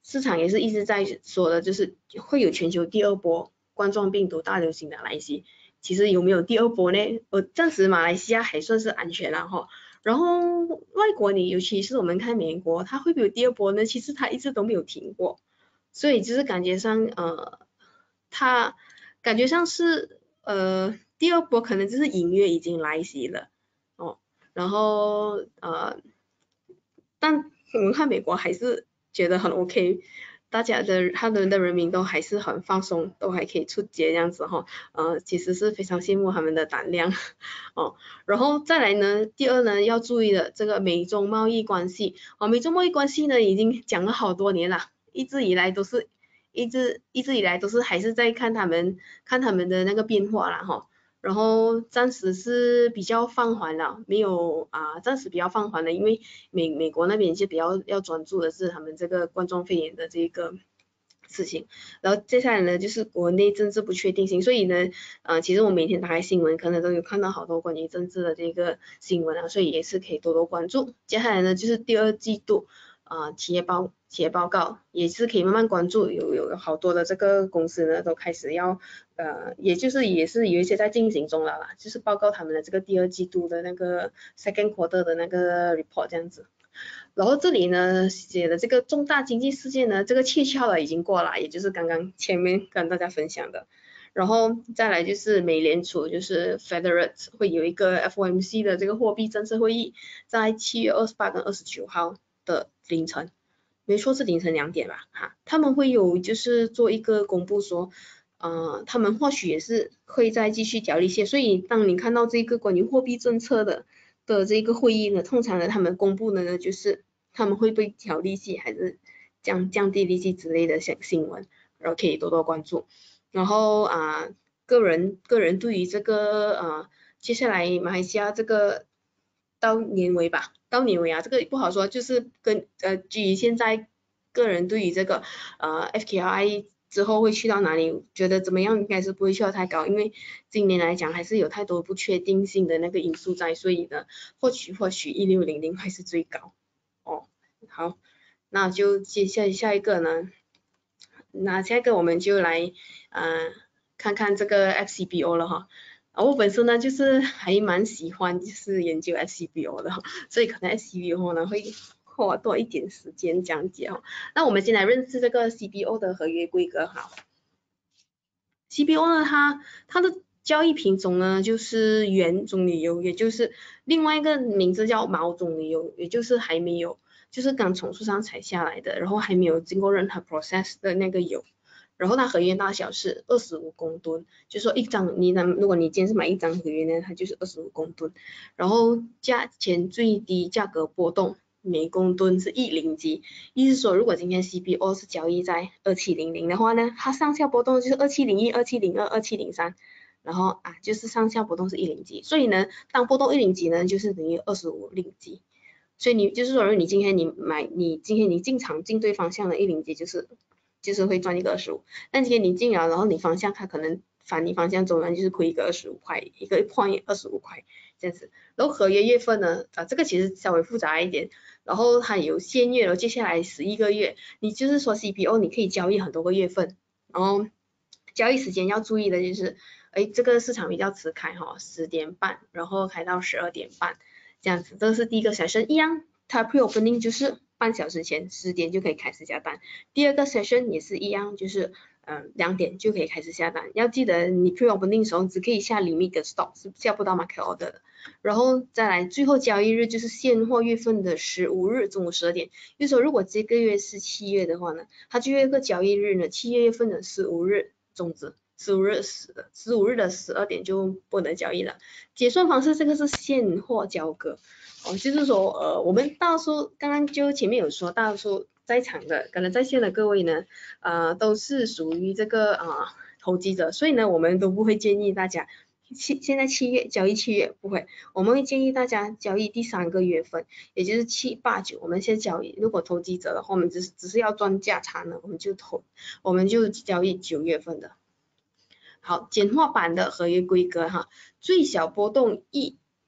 市场也是一直在说的，就是会有全球第二波冠状病毒大流行的来袭。其实有没有第二波呢？呃，暂时马来西亚还算是安全啦哈。然后外国你尤其是我们看美国，它会不会有第二波呢？其实它一直都没有停过，所以就是感觉上呃，它感觉上是呃第二波可能就是隐约已经来袭了哦。然后呃，但我们看美国还是觉得很 OK， 大家的他们的人民都还是很放松，都还可以出街这样子哈，呃，其实是非常羡慕他们的胆量哦。然后再来呢，第二呢要注意的这个美中贸易关系哦，美中贸易关系呢已经讲了好多年了，一直以来都是一直一直以来都是还是在看他们看他们的那个变化啦哈。然后暂时是比较放缓了，没有啊，暂时比较放缓了，因为美美国那边就比较要专注的是他们这个冠状肺炎的这个事情，然后接下来呢就是国内政治不确定性，所以呢，呃，其实我每天打开新闻，可能都有看到好多关于政治的这个新闻啊，所以也是可以多多关注。接下来呢就是第二季度啊、呃、企业报企业报告也是可以慢慢关注，有有好多的这个公司呢都开始要呃，也就是也是有一些在进行中了啦，就是报告他们的这个第二季度的那个 second quarter 的那个 report 这样子。然后这里呢写的这个重大经济事件呢，这个蹊跷了已经过了，也就是刚刚前面跟大家分享的。然后再来就是美联储就是 Federal 会有一个 F O M C 的这个货币政策会议，在七月二十八跟二十九号的凌晨，没错是凌晨两点吧哈，他们会有就是做一个公布说，呃，他们或许也是会再继续调利息，所以当你看到这个关于货币政策的的这个会议呢，通常呢他们公布的呢就是他们会不会调利息还是降降低利息之类的新新闻，然后可以多多关注。然后啊、呃，个人个人对于这个呃接下来马来西亚这个到年尾吧，到年尾啊，这个不好说，就是跟呃基于现在个人对于这个呃 F K R I 之后会去到哪里，觉得怎么样应该是不会去到太高，因为今年来讲还是有太多不确定性的那个因素在，所以呢，或许或许一六零零还是最高哦。好，那就接下下一个呢，那下一个我们就来呃看看这个 F C B O 了哈。我本身呢就是还蛮喜欢就是研究 F C B O 的，所以可能 F C B O 呢会花多一点时间讲解哦。那我们先来认识这个 C B O 的合约规格哈。C B O 呢，它它的交易品种呢就是原棕榈油，也就是另外一个名字叫毛棕榈油，也就是还没有就是刚从树上采下来的，然后还没有经过任何 process 的那个油。然后它合约大小是二十五公吨，就说一张你如果你今天是买一张合约呢，它就是二十五公吨。然后价钱最低价格波动每公吨是一零级，意思说如果今天 C B O 是交易在二七零零的话呢，它上下波动就是二七零一、二七零二、二七零三，然后啊就是上下波动是一零级，所以呢当波动一零级呢就是等于二十五零级。所以你就是说，如果你今天你买，你今天你进场进对方向的一零级就是就是会赚一个二十五，但今天你进了，然后你方向它可能反你方向走呢，就是亏一个二十五块，一个 point 二十五块这样子。然后合约月份呢，啊这个其实稍微复杂一点，然后它有限月，然后接下来十一个月，你就是说 C B O 你可以交易很多个月份，然后交易时间要注意的就是，哎这个市场比较迟开哈，十点半，然后开到十二点半。这样子，这是第一个 session 一样，它 pre-opening 就是半小时前十点就可以开始下单。第二个 session 也是一样，就是呃两点就可以开始下单。要记得你 pre-opening 的时候只可以下 limit 的 stop， 是下不到 market order 的。然后再来最后交易日就是现货月份的十五日中午十二点。就是说如果这个月是七月的话呢，它就有一个交易日呢，七月份的十五日中止。十五日十十五日的十二点就不能交易了。结算方式这个是现货交割，哦，就是说呃我们大多数刚刚就前面有说，大多数在场的可能在线的各位呢，呃都是属于这个啊、呃、投机者，所以呢我们都不会建议大家七现在七月交易七月不会，我们会建议大家交易第三个月份，也就是七八九，我们先交易。如果投机者的话，我们只是只是要赚价差呢，我们就投我们就交易九月份的。好，简化版的合约规格哈，最小波动一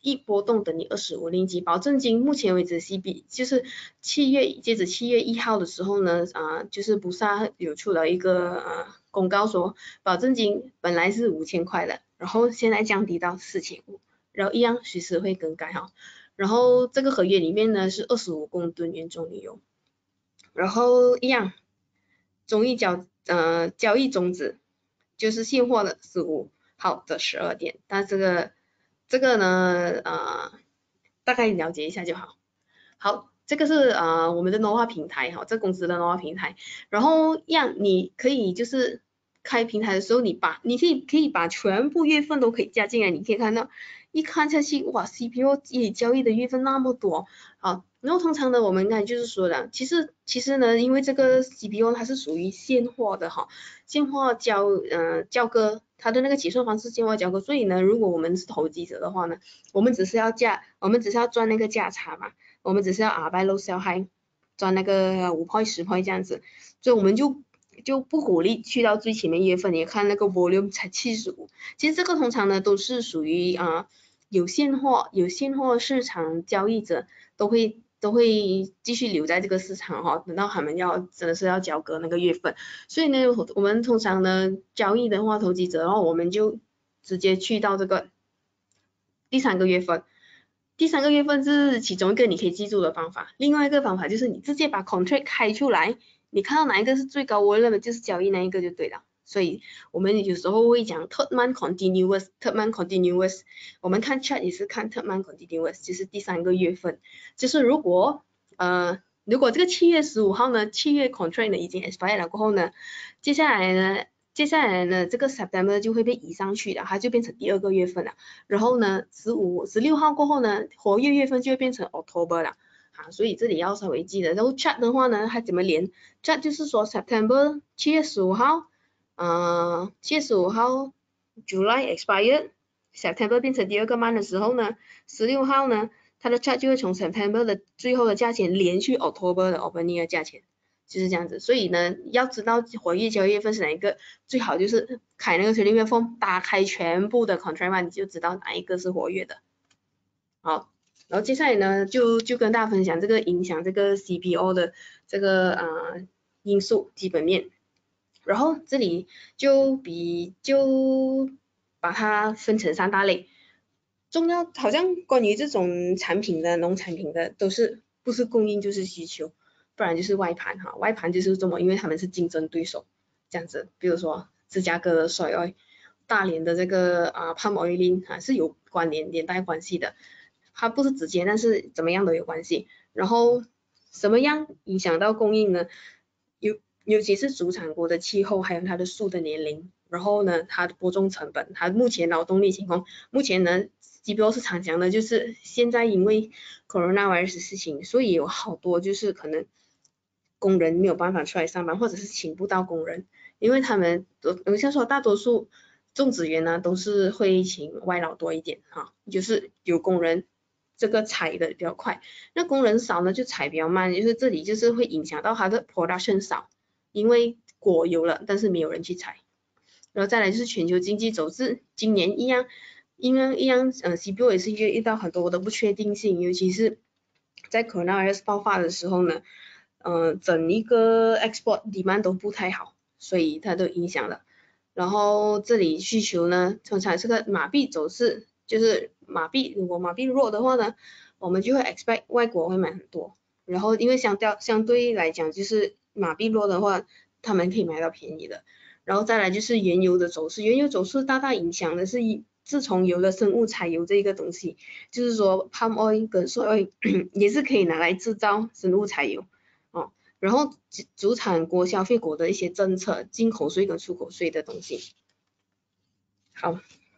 一波动等于二十五令吉。保证金目前为止 C B 就是七月截止七月一号的时候呢，啊、呃，就是布萨有出了一个呃公告说，保证金本来是五千块的，然后现在降低到四千五，然后一样随时会更改哈。然后这个合约里面呢是二十五公吨原种铝油，然后一样，中易交呃交易终止就是现货的十五号的十二点，但这个这个呢呃大概了解一下就好。好，这个是呃我们的 Nova 平台哈，这公司的 Nova 平台，然后一样你可以就是开平台的时候，你把你可以可以把全部月份都可以加进来，你可以看到一看下去哇 C P O 也交易的月份那么多啊，然后通常呢我们刚才就是说了，其实其实呢因为这个 C P O 它是属于现货的哈，现货交呃交割它的那个结算方式现货交割，所以呢如果我们是投机者的话呢，我们只是要价我们只是要赚那个价差嘛，我们只是要啊 buy low sell high 赚那个五 point 十 point 这样子，所以我们就就不鼓励去到最前面月份，你看那个 volume 才七十五，其实这个通常呢都是属于啊、呃、有现货有现货市场交易者都会都会继续留在这个市场哈、哦，等到他们要真的是要交割那个月份，所以呢我们通常呢交易的话投机者，然后我们就直接去到这个第三个月份。第三个月份是其中一个你可以记住的方法，另外一个方法就是你直接把 contract 开出来，你看到哪一个是最高 volume 就是交易那一个就对了。所以我们有时候会讲 third month continuous third month continuous， 我们看 chart 也是看 third month continuous， 就是第三个月份，就是如果呃如果这个七月十五号呢，七月 contract 呢已经 expire 了过后呢，接下来呢接下来呢，这个 September 就会被移上去的，它就变成第二个月份了。然后呢，十五、十六号过后呢，活跃月份就会变成 October 了。啊，所以这里要稍微记得。然后 chart 的话呢，它怎么连 ？chart 就是说 September 七月十五号，呃，七月十五号 July expired，September 变成第二个 month 的时候呢，十六号呢，它的 chart 就会从 September 的最后的价钱连去 October 的 opening 的价钱。就是这样子，所以呢，要知道活跃交易月份是哪一个，最好就是开那个 trading platform，打开全部的 contract， 你就知道哪一个是活跃的。好，然后接下来呢，就就跟大家分享这个影响这个 C P O 的这个呃因素基本面，然后这里就比就把它分成三大类，重要好像关于这种产品的农产品的都是不是供应就是需求。不然就是外盘哈，外盘就是这么，因为他们是竞争对手这样子，比如说芝加哥的 soy oil， 大连的这个啊 palm oil 啊是有关联连带关系的，它不是直接，但是怎么样都有关系。然后什么样影响到供应呢？尤尤其是主产国的气候，还有它的树的年龄，然后呢它的播种成本，它目前劳动力情况，目前呢G P O 是常讲的，就是现在因为 coronavirus 事情，所以有好多就是可能工人没有办法出来上班，或者是请不到工人，因为他们有像说大多数种植园呢都是会请外劳多一点哈，就是有工人这个采的比较快，那工人少呢就采比较慢，就是这里就是会影响到它的 production 少，因为果有了，但是没有人去采。然后再来就是全球经济走势，今年一样，一样一样，呃 C P O 也是遇到很多的不确定性，尤其是在 coronavirus 爆发的时候呢。呃，整一个 export demand 都不太好，所以它都影响了。然后这里需求呢，通常这个马币走势，就是马币如果马币弱的话呢，我们就会 expect 外国会买很多。然后因为相对相对来讲，就是马币弱的话，他们可以买到便宜的。然后再来就是原油的走势，原油走势大大影响的是自从有了生物采油这一个东西，就是说 palm oil 跟 soy oil 也是可以拿来制造生物采油。哦，然后主产国消费国的一些政策，进口税跟出口税的东西。好，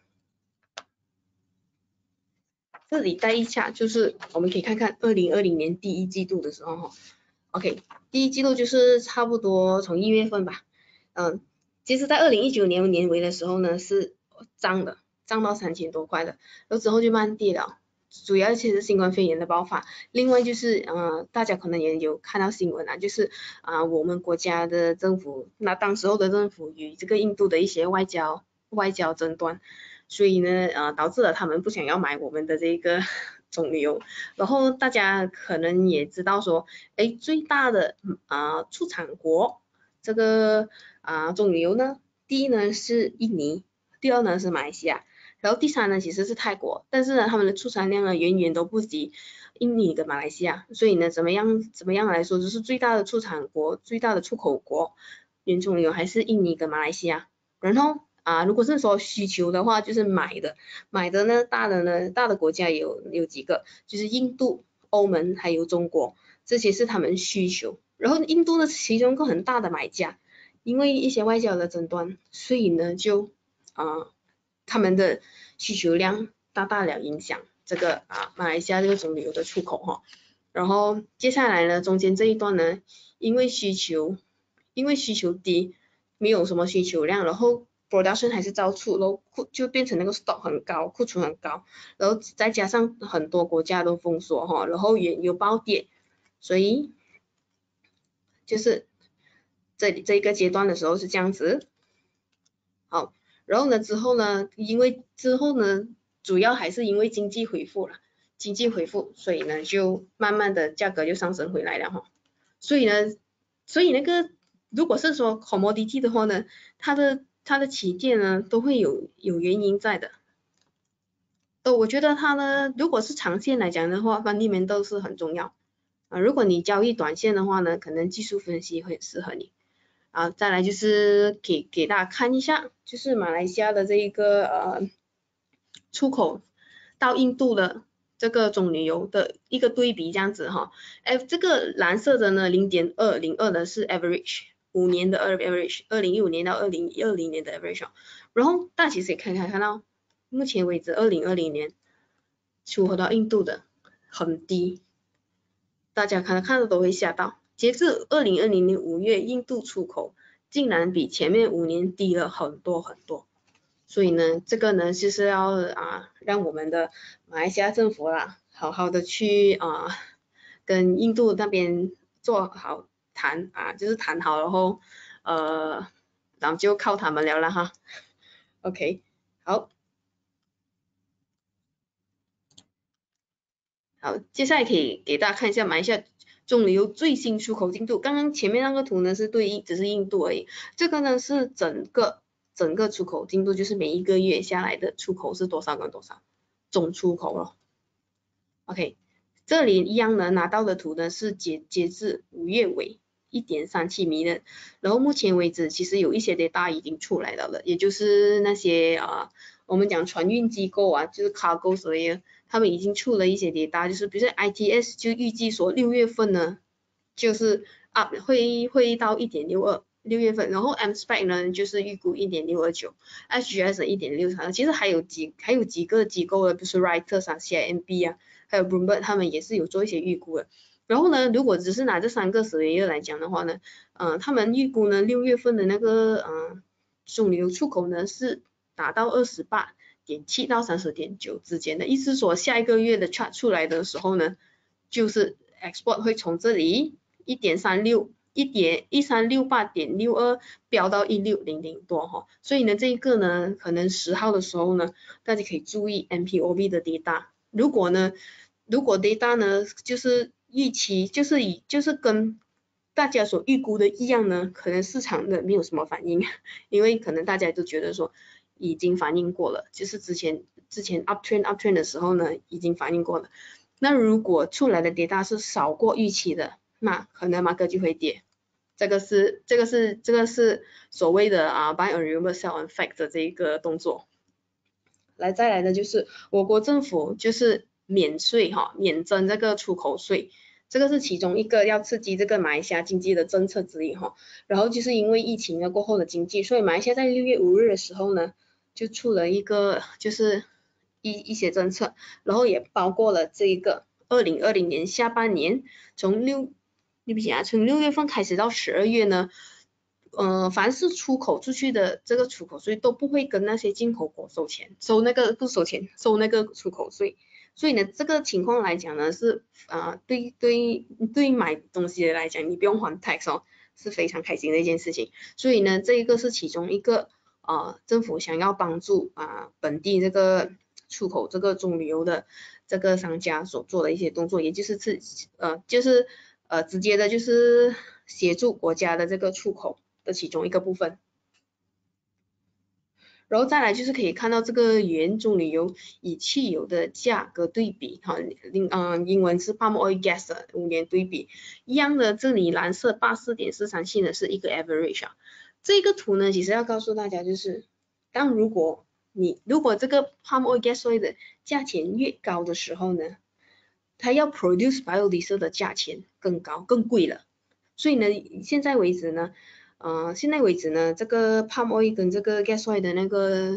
这里带一下，就是我们可以看看二零二零年第一季度的时候哈 ，OK， 第一季度就是差不多从一月份吧，嗯，其实在二零一九年年尾的时候呢是涨的，涨到三千多块的，然后之后就慢跌了。主要其实是新冠肺炎的爆发，另外就是呃大家可能也有看到新闻啊，就是啊、呃、我们国家的政府，那当时候的政府与这个印度的一些外交外交争端， 所以呢，呃，导致了他们不想要买我们的这个棕榈油。然后大家可能也知道说，哎，最大的啊、呃、出产国这个啊、呃、棕榈油呢，第一呢是印尼，第二呢是马来西亚，然后第三呢其实是泰国，但是呢他们的出产量呢远远都不及印尼跟马来西亚，所以呢怎么样怎么样来说，就是最大的出产国、最大的出口国，原棕榈油还是印尼跟马来西亚。然后啊，如果是说需求的话，就是买的，买的呢大的呢大的国家有有几个，就是印度、欧盟还有中国，这些是他们需求。然后印度呢是其中一个很大的买家，因为一些外交的争端，所以呢就啊、呃、他们的需求量大大的影响这个啊马来西亚这个棕榈油的出口哈。然后接下来呢中间这一段呢，因为需求因为需求低，没有什么需求量，然后 production 还是照出，然后就变成那个 stock 很高，库存很高，然后再加上很多国家都封锁哈，然后原油暴跌，所以就是这里这一个阶段的时候是这样子。好，然后呢之后呢，因为之后呢主要还是因为经济恢复了，经济恢复，所以呢就慢慢的价格就上升回来了哈。所以呢，所以那个如果是说 commodity 的话呢，它的它的起跌呢都会有有原因在的。呃，我觉得它呢，如果是长线来讲的话，方面都是很重要啊。如果你交易短线的话呢，可能技术分析会适合你。啊，再来就是给给大家看一下，就是马来西亚的这一个呃出口到印度的这个棕榈油的一个对比，这样子哈。哎，这个蓝色的呢，零点二零二的是 average， 五年的 average， 二零一五年到二零二零年的 average。然后大家其实也可以看到，目前为止二零二零年出口到印度的很低，大家可能看到都会吓到。截至二零二零年五月，印度出口竟然比前面五年低了很多很多，所以呢，这个呢就是要啊让我们的马来西亚政府啦，好好的去啊跟印度那边做好谈啊，就是谈好，然后呃，然后就靠他们了了哈。OK， 好，好，接下来可以给大家看一下马来西亚棕榈油最新出口进度。刚刚前面那个图呢是对应只是印度而已，这个呢是整个整个出口进度，就是每一个月下来的出口是多少跟多少，总出口咯。OK， 这里一样呢拿到的图呢是截截至五月尾 一点三七 million， 然后目前为止其实有一些 data 已经出来了了，也就是那些啊我们讲船运机构啊，就是 cargo 所以他们已经出了一些 data， 就是比如说 I T S 就预计说六月份呢就是 up 会会到 一点六二。六月份，然后 M S P E C 呢就是预估 一点六二九， S G S 一点六三， 其实还有几还有几个机构的，比如说 Reuters 啊 C I M B 啊还有 Bloomberg 他们也是有做一些预估的。然后呢，如果只是拿这三个十月来讲的话呢，呃，他们预估呢六月份的那个呃棕榈油出口呢是达到二十八点七到三十点九之间的，意思说下一个月的 chart 出来的时候呢，就是 export 会从这里 一点三六一点一三六八点六二飙到一六零零多哈，所以呢这一个呢可能十号的时候呢，大家可以注意 M P O V 的 data， 如果呢如果 data 呢就是预期就是以就是跟大家所预估的一样呢，可能市场的没有什么反应，因为可能大家都觉得说已经反映过了，就是之前之前 uptrend uptrend 的时候呢已经反映过了。那如果出来的 data 是少过预期的，那可能马克就会跌。这个是这个是这个是所谓的啊 buy on rumor sell on fact 的这一个动作。来再来的就是我国政府就是免税哈，免征这个出口税，这个是其中一个要刺激这个马来西亚经济的政策之一哈。然后就是因为疫情的过后的经济，所以马来西亚在六月五日的时候呢，就出了一个就是一一些政策，然后也包括了这一个二零二零年下半年从六对不起啊，从六月份开始到十二月呢，呃，凡是出口出去的这个出口税都不会跟那些进口国收钱，收那个不收钱，收那个出口税。所以呢，这个情况来讲呢，是啊、呃，对对对买东西的来讲，你不用还 tax 哦，是非常开心的一件事情。所以呢，这一个是其中一个呃政府想要帮助啊、呃、本地这个出口这个棕榈油的这个商家所做的一些动作，也就是自呃就是呃直接的就是协助国家的这个出口的其中一个部分。然后再来就是可以看到这个原棕榈油与汽油的价格对比，哈，英嗯英文是 palm oil gas 的五年对比，一样的，这里蓝色八十四点四三线的是一个 average 啊。这个图呢，其实要告诉大家就是，当如果你如果这个 palm oil gas oil 的价钱越高的时候呢，它要 produce biodiesel 的价钱更高更贵了，所以呢，现在为止呢。呃，现在为止呢，这个 palm oil 跟这个 gas oil 的那个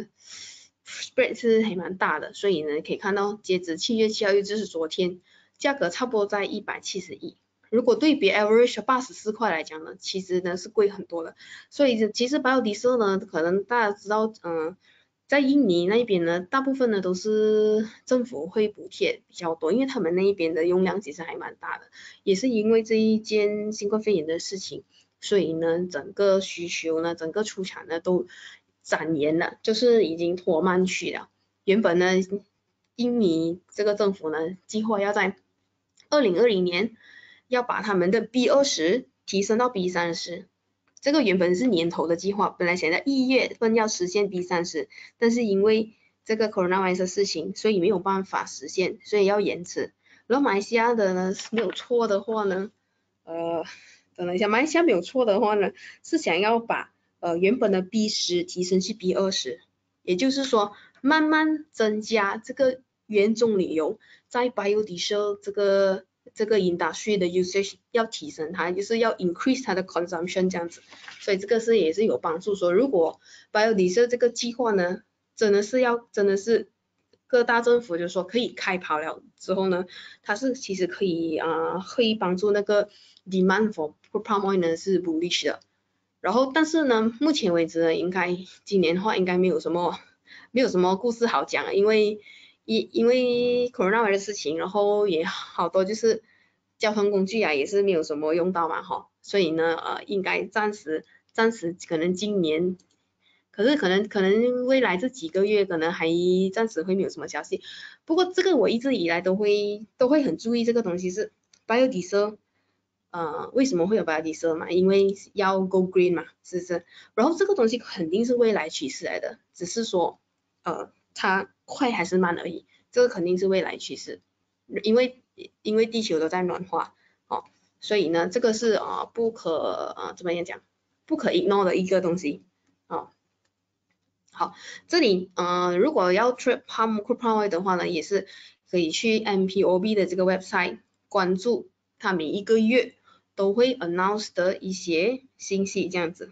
spread 是还蛮大的，所以呢，可以看到截止七月七号，也就是昨天，价格差不多在一百七十一。如果对比 average 八十四块来讲呢，其实呢是贵很多的。所以其实 biodiesel 呢，可能大家知道，嗯、呃，在印尼那边呢，大部分呢都是政府会补贴比较多，因为他们那一边的用量其实还蛮大的，也是因为这一件新冠肺炎的事情。所以呢，整个需求呢，整个出产呢都展延了，就是已经拖慢去了。原本呢，印尼这个政府呢，计划要在二零二零年要把他们的 B 二十提升到 B 三十，这个原本是年头的计划，本来想在一月份要实现 B 三十，但是因为这个 coronavirus 的事情，所以没有办法实现，所以要延迟。然后马来西亚的呢，没有错的话呢，呃。等一下，马来西亚没有错的话呢，是想要把呃原本的 B 十提升去 B 二十，也就是说慢慢增加这个原棕榈油在 biodiesel 这个这个 industry 的 usage 要提升它，就是要 increase 它的 consumption 这样子，所以这个是也是有帮助说，如果 biodiesel 这个计划呢，真的是要真的是各大政府就说可以开跑了之后呢，它是其实可以啊、呃、会帮助那个 demand for palm oil 呢是 bullish 的，然后但是呢，目前为止呢，应该今年的话应该没有什么没有什么故事好讲，因为因因为 coronavirus 的事情，然后也好多就是交通工具啊也是没有什么用到嘛哈，所以呢呃应该暂时暂时可能今年。可是可能可能未来这几个月可能还暂时会没有什么消息，不过这个我一直以来都会都会很注意这个东西是 biodiesel， 呃为什么会有 biodiesel 嘛？因为要 go green 嘛，是不是？然后这个东西肯定是未来趋势来的，只是说呃它快还是慢而已，这个肯定是未来趋势，因为因为地球都在暖化，哦，所以呢这个是啊、呃、不可呃怎么样讲不可 ignore 的一个东西，哦。好，这里呃，如果要 trade palm crude palm oil 的话呢，也是可以去 M P O B 的这个 website 关注它每一个月都会 announce 的一些信息，这样子。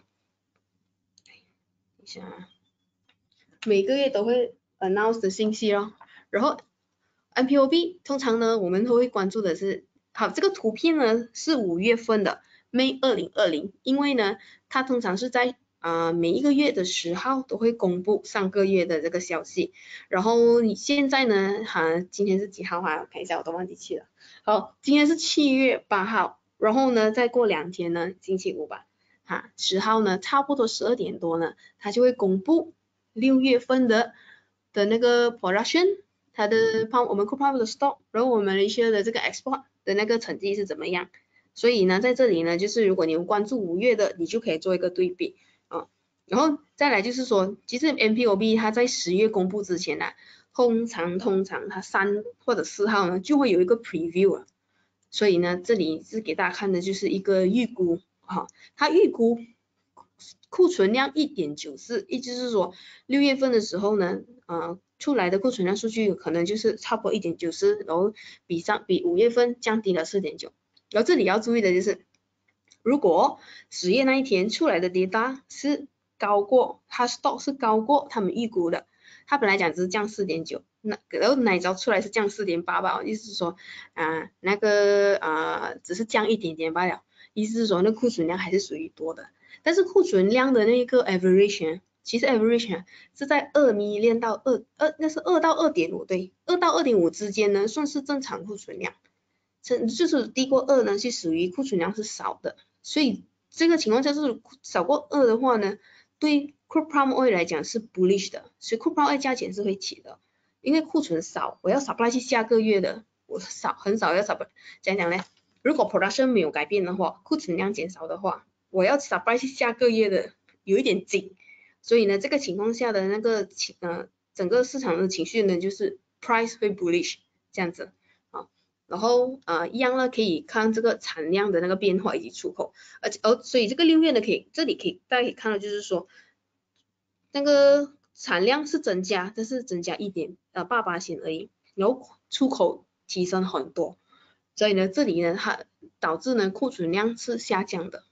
等一下，每个月都会 announce 的信息哦。然后 M P O B 通常呢，我们都会关注的是，好，这个图片呢是五月份的 May 二零二零，因为呢，它通常是在啊、呃，每一个月的十号都会公布上个月的这个消息，然后你现在呢，哈，今天是几号啊？看一下，我都忘记去了。好，今天是七月八号，然后呢，再过两天呢，星期五吧，哈，十号呢，差不多十二点多呢，它就会公布六月份的的那个 production， 它的 palm 我们 crude palm 的 stock， 然后我们一些的这个 export 的那个成绩是怎么样？所以呢，在这里呢，就是如果你有关注五月的，你就可以做一个对比。啊，然后再来就是说，其实 M P O B 它在十月公布之前呢、啊，通常通常它三或者四号呢就会有一个 preview 啊，所以呢，这里是给大家看的就是一个预估啊，它预估库存量 一点九四， 意思是说六月份的时候呢，呃，出来的库存量数据可能就是差不多 一点九四， 然后比上比五月份降低了 四点九， 然后这里要注意的就是。如果十月那一天出来的 data 是高过，它 stock 是高过他们预估的，它本来讲只是降 四点九， 那然后哪一招出来是降 四点八 吧，意思是说啊、呃、那个啊、呃、只是降一点点罢了，意思是说那库存量还是属于多的，但是库存量的那个 average 其实 average 是在二 million 到二二那是二到 二点五， 对，二到 二点五 之间呢算是正常库存量，就是低过二呢是属于库存量是少的。所以这个情况下是少过二的话呢，对 crude palm oil 来讲是 bullish 的，所以 crude palm oil 价钱是会起的，因为库存少，我要 supply 去下个月的，我少很少要 supply， 讲讲呢？如果 production 没有改变的话，库存量减少的话，我要 supply 去下个月的有一点紧，所以呢，这个情况下的那个情呃整个市场的情绪呢，就是 price 会 bullish 这样子啊，然后呃一样呢可以看这个产量的那个变化以及出口，而且哦所以这个六月呢可以这里可以大家可以看到就是说那个产量是增加，但是增加一点呃八八千而已，然后出口提升很多，所以呢这里呢它导致呢库存量是下降的。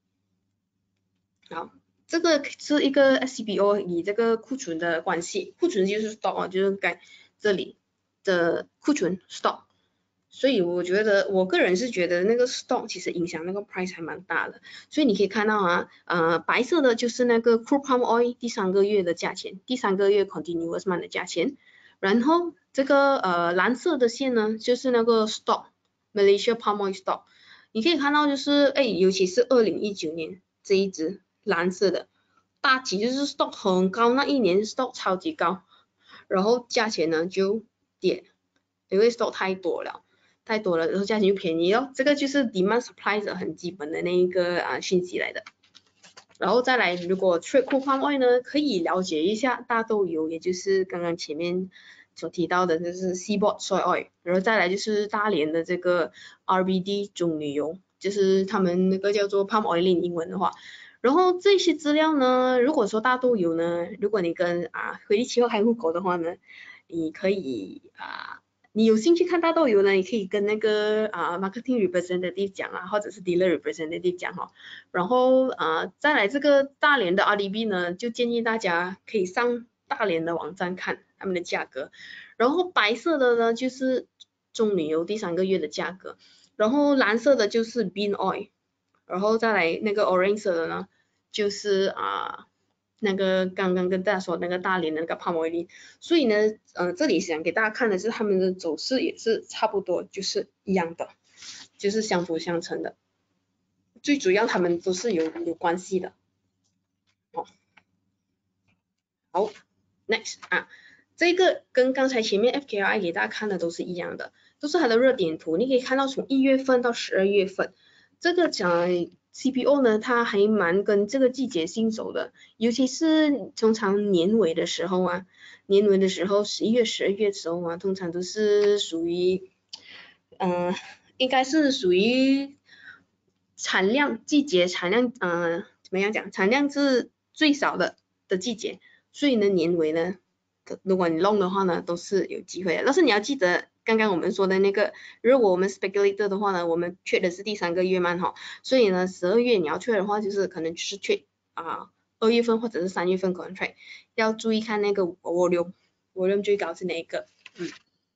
好，这个是一个 S C B O 与这个库存的关系，库存就是 stock 啊，就是该这里的库存 stock， 所以我觉得我个人是觉得那个 stock 其实影响那个 price 还蛮大的，所以你可以看到啊，呃白色的就是那个 crude palm oil 第三个月的价钱，第三个月 continuous month 的价钱，然后这个呃蓝色的线呢就是那个 stock Malaysia palm oil stock， 你可以看到就是哎，尤其是二零一九年这一支。蓝色的大体就是 stock 很高，那一年 stock 超级高，然后价钱呢就跌，因为 stock 太多了，太多了，然后价钱就便宜哦。这个就是 demand supply 的很基本的那一个啊讯息来的。然后再来，如果 trade crude palm oil 呢，可以了解一下大豆油，也就是刚刚前面所提到的，就是 seaboard soy oil， 然后再来就是大连的这个 R B D 棕榈油，就是他们那个叫做 palm oil 英文的话。然后这些资料呢，如果说大豆油呢，如果你跟啊回力期货开户口的话呢，你可以啊，你有兴趣看大豆油呢，你可以跟那个啊 marketing representative 讲啊，或者是 dealer representative 讲哈。然后啊，再来这个大连的 R D B 呢，就建议大家可以上大连的网站看他们的价格。然后白色的呢就是棕榈油第三个月的价格，然后蓝色的就是 bean oil。然后再来那个 orange 色的呢，就是啊那个刚刚跟大家说那个大连的那个泡沫利，所以呢，呃这里想给大家看的是他们的走势也是差不多，就是一样的，就是相辅相成的，最主要他们都是有有关系的。哦，好 ，next 啊，这个跟刚才前面 F K R I 给大家看的都是一样的，都是它的热点图，你可以看到从一月份到十二月份。这个讲 C P O 呢，它还蛮跟这个季节性走的，尤其是通常年尾的时候啊，年尾的时候，十一月、十二月的时候啊，通常都是属于，嗯、呃，应该是属于产量季节产量，嗯、呃，怎么样讲？产量是最少的的季节，所以呢，年尾呢，如果你弄的话呢，都是有机会的。但是你要记得。刚刚我们说的那个，如果我们 speculator 的话呢，我们缺的是第三个月嘛哈，所以呢，十二月你要缺的话，就是可能就是缺啊二月份或者是三月份 contract， 要注意看那个 volume，volume 最高是哪一个？嗯，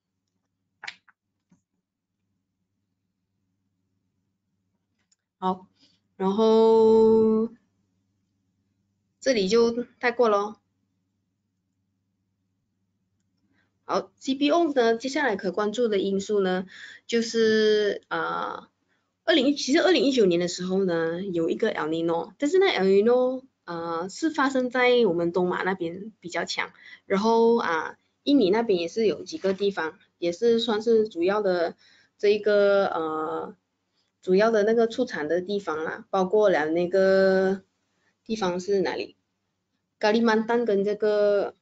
好，然后这里就带过咯。好 ，C P O 呢，接下来可关注的因素呢，就是啊，二零其实二零一九年的时候呢，有一个 El Nino， 但是那 El Nino 呃是发生在我们东马那边比较强，然后啊印尼那边也是有几个地方，也是算是主要的这一个呃主要的那个出产的地方啦，包括了那个地方是哪里？咖喱曼丹跟这个。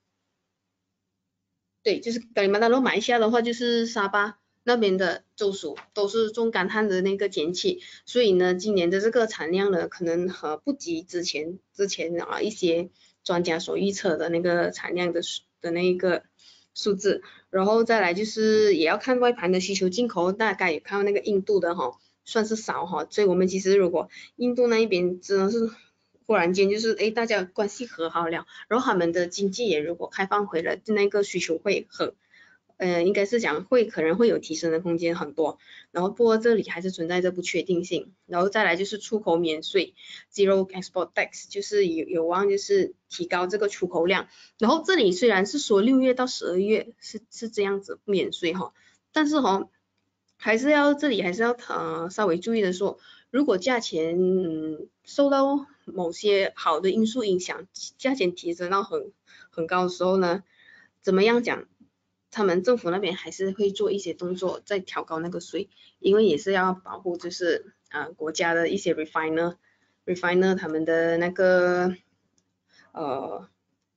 对，就是格里马丹，然后马来西亚的话就是沙巴那边的州属都是种干旱的那个天气，所以呢，今年的这个产量呢，可能和不及之前之前啊一些专家所预测的那个产量的的那个数字，然后再来就是也要看外盘的需求，进口大概也看那个印度的哈，算是少哈，所以我们其实如果印度那一边真的是。忽然间就是哎，大家关系和好了，然后他们的经济也如果开放回来，那个需求会很，呃，应该是讲会可能会有提升的空间很多。然后不过这里还是存在着不确定性。然后再来就是出口免税 ，zero export tax， 就是有有望就是提高这个出口量。然后这里虽然是说六月到十二月是是这样子免税哈，但是哈。还是要这里还是要呃稍微注意的说， 如果价钱嗯受到某些好的因素影响，价钱提升到很很高的时候呢，怎么样讲？他们政府那边还是会做一些动作，再调高那个税，因为也是要保护就是啊、呃、国家的一些 refiner refiner 他们的那个呃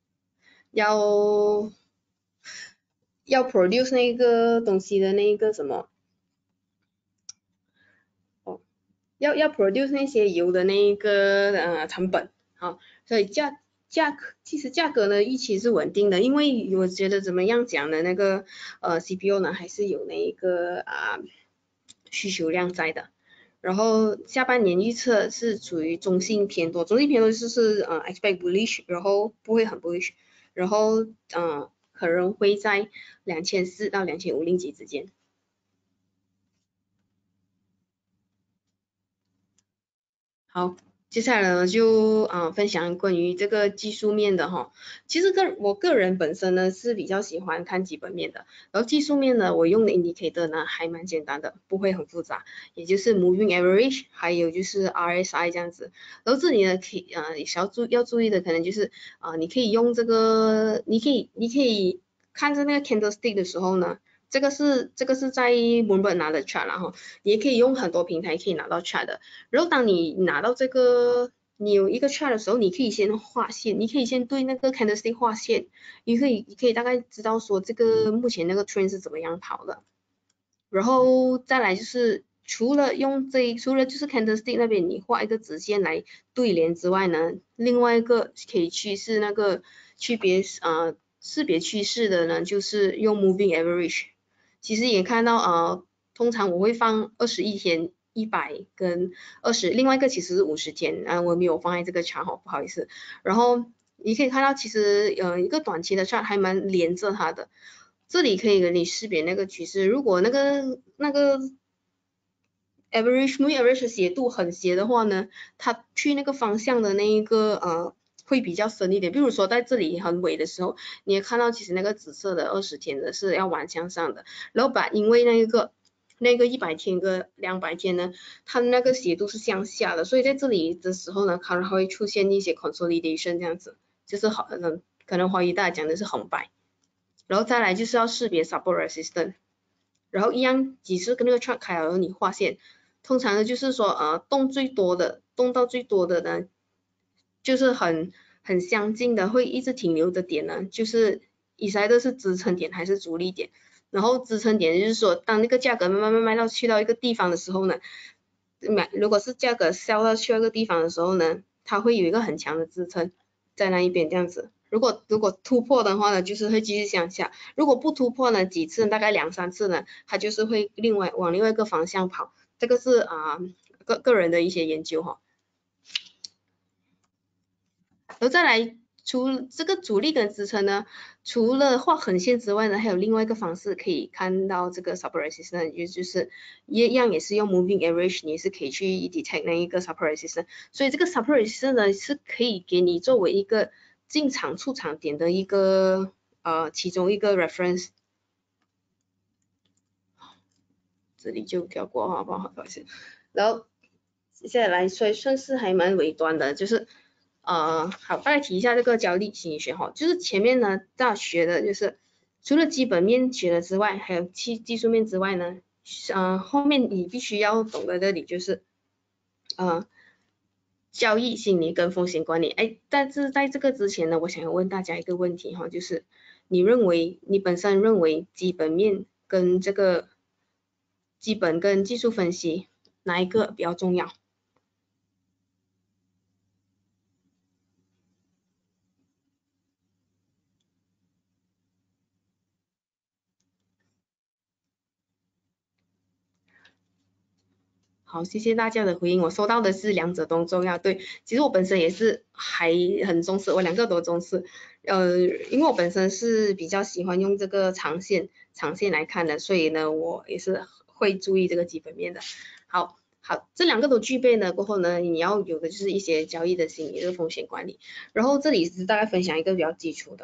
要要 produce 那个东西的那个什么哦，要要 produce 那些油的那一个呃成本，好，所以价价格其实价格呢预期是稳定的，因为我觉得怎么样讲呢，那个呃 C P O 呢还是有那一个啊、呃、需求量在的。然后下半年预测是处于中性偏多，中性偏多就是呃 expect bullish，然后不会很 bullish，然后呃可能会在两千四到两千五令吉之间。好，接下来呢就啊、呃、分享关于这个技术面的哈。其实个我个人本身呢是比较喜欢看基本面的，然后技术面呢我用的 indicator 呢还蛮简单的，不会很复杂，也就是 moving average，还有就是 R S I 这样子。然后这里呢可以呃也是要注要注意的，可能就是啊、呃、你可以用这个，你可以你可以看着那个 candlestick 的时候呢。这个是这个是在 Bloomberg 拿的 chart 然后你也可以用很多平台可以拿到 chart 的。然后当你拿到这个，你有一个 chart 的时候，你可以先画线，你可以先对那个 candlestick 画线，你可以你可以大概知道说这个目前那个 trend 是怎么样跑的。然后再来就是除了用这除了就是 candlestick 那边你画一个直线来对连之外呢，另外一个可以去是那个区别呃识别趋势的呢，就是用 moving average。其实也看到呃，通常我会放二十一天。一百跟二十，另外一个其实是五十天，啊，我没有放在这个 chart 哦，不好意思。然后你可以看到，其实呃一个短期的 chart 还蛮连着它的，这里可以给你识别那个趋势，如果那个那个 average moving average 斜度很斜的话呢，它去那个方向的那一个呃会比较深一点。比如说在这里很尾的时候，你也看到其实那个紫色的二十天的是要往向上的，然后把因为那一个那个一百天跟两百天呢，它的那个斜度是向下的，所以在这里的时候呢，可能会出现一些 consolidation 这样子，就是好嗯可能华语大家讲的是红白。然后再来就是要识别 support resistance， 然后一样几次跟那个 chart 开了，然后你画线，通常呢就是说呃动最多的，动到最多的呢，就是很很相近的会一直停留的点呢，就是以赛的是支撑点还是阻力点，然后支撑点就是说当那个价格慢慢慢慢到去到一个地方的时候呢，买如果是价格销到去那个地方的时候呢，它会有一个很强的支撑在那一边这样子。如果如果突破的话呢，就是会继续向下；如果不突破呢，几次大概两三次呢，它就是会另外往另外一个方向跑。这个是啊、呃、个个人的一些研究哈。然后再来，除这个阻力跟支撑呢，除了画横线之外呢，还有另外一个方式可以看到这个 support resistance，也就是一样也是用 moving average，你是可以去 detect 那一个 support resistance。所以这个 support resistance 呢是可以给你作为一个进场出场点的一个呃其中一个 reference。这里就跳过哈，不好意思。然后接下来所以算是还蛮尾端的，就是呃，好，大概提一下这个交易心理学哈，就是前面呢大学的就是除了基本面学的之外，还有技技术面之外呢，呃，后面你必须要懂得这里就是呃交易心理跟风险管理。哎，但是在这个之前呢，我想要问大家一个问题哈，就是你认为你本身认为基本面跟这个基本跟技术分析哪一个比较重要？好，谢谢大家的回应。我收到的是两者都重要。对，其实我本身也是还很重视，我两个都重视。呃，因为我本身是比较喜欢用这个长线长线来看的，所以呢，我也是会注意这个基本面的。好，好，这两个都具备了过后呢，你要有的就是一些交易的心理，这个风险管理。然后这里是大概分享一个比较基础的哈，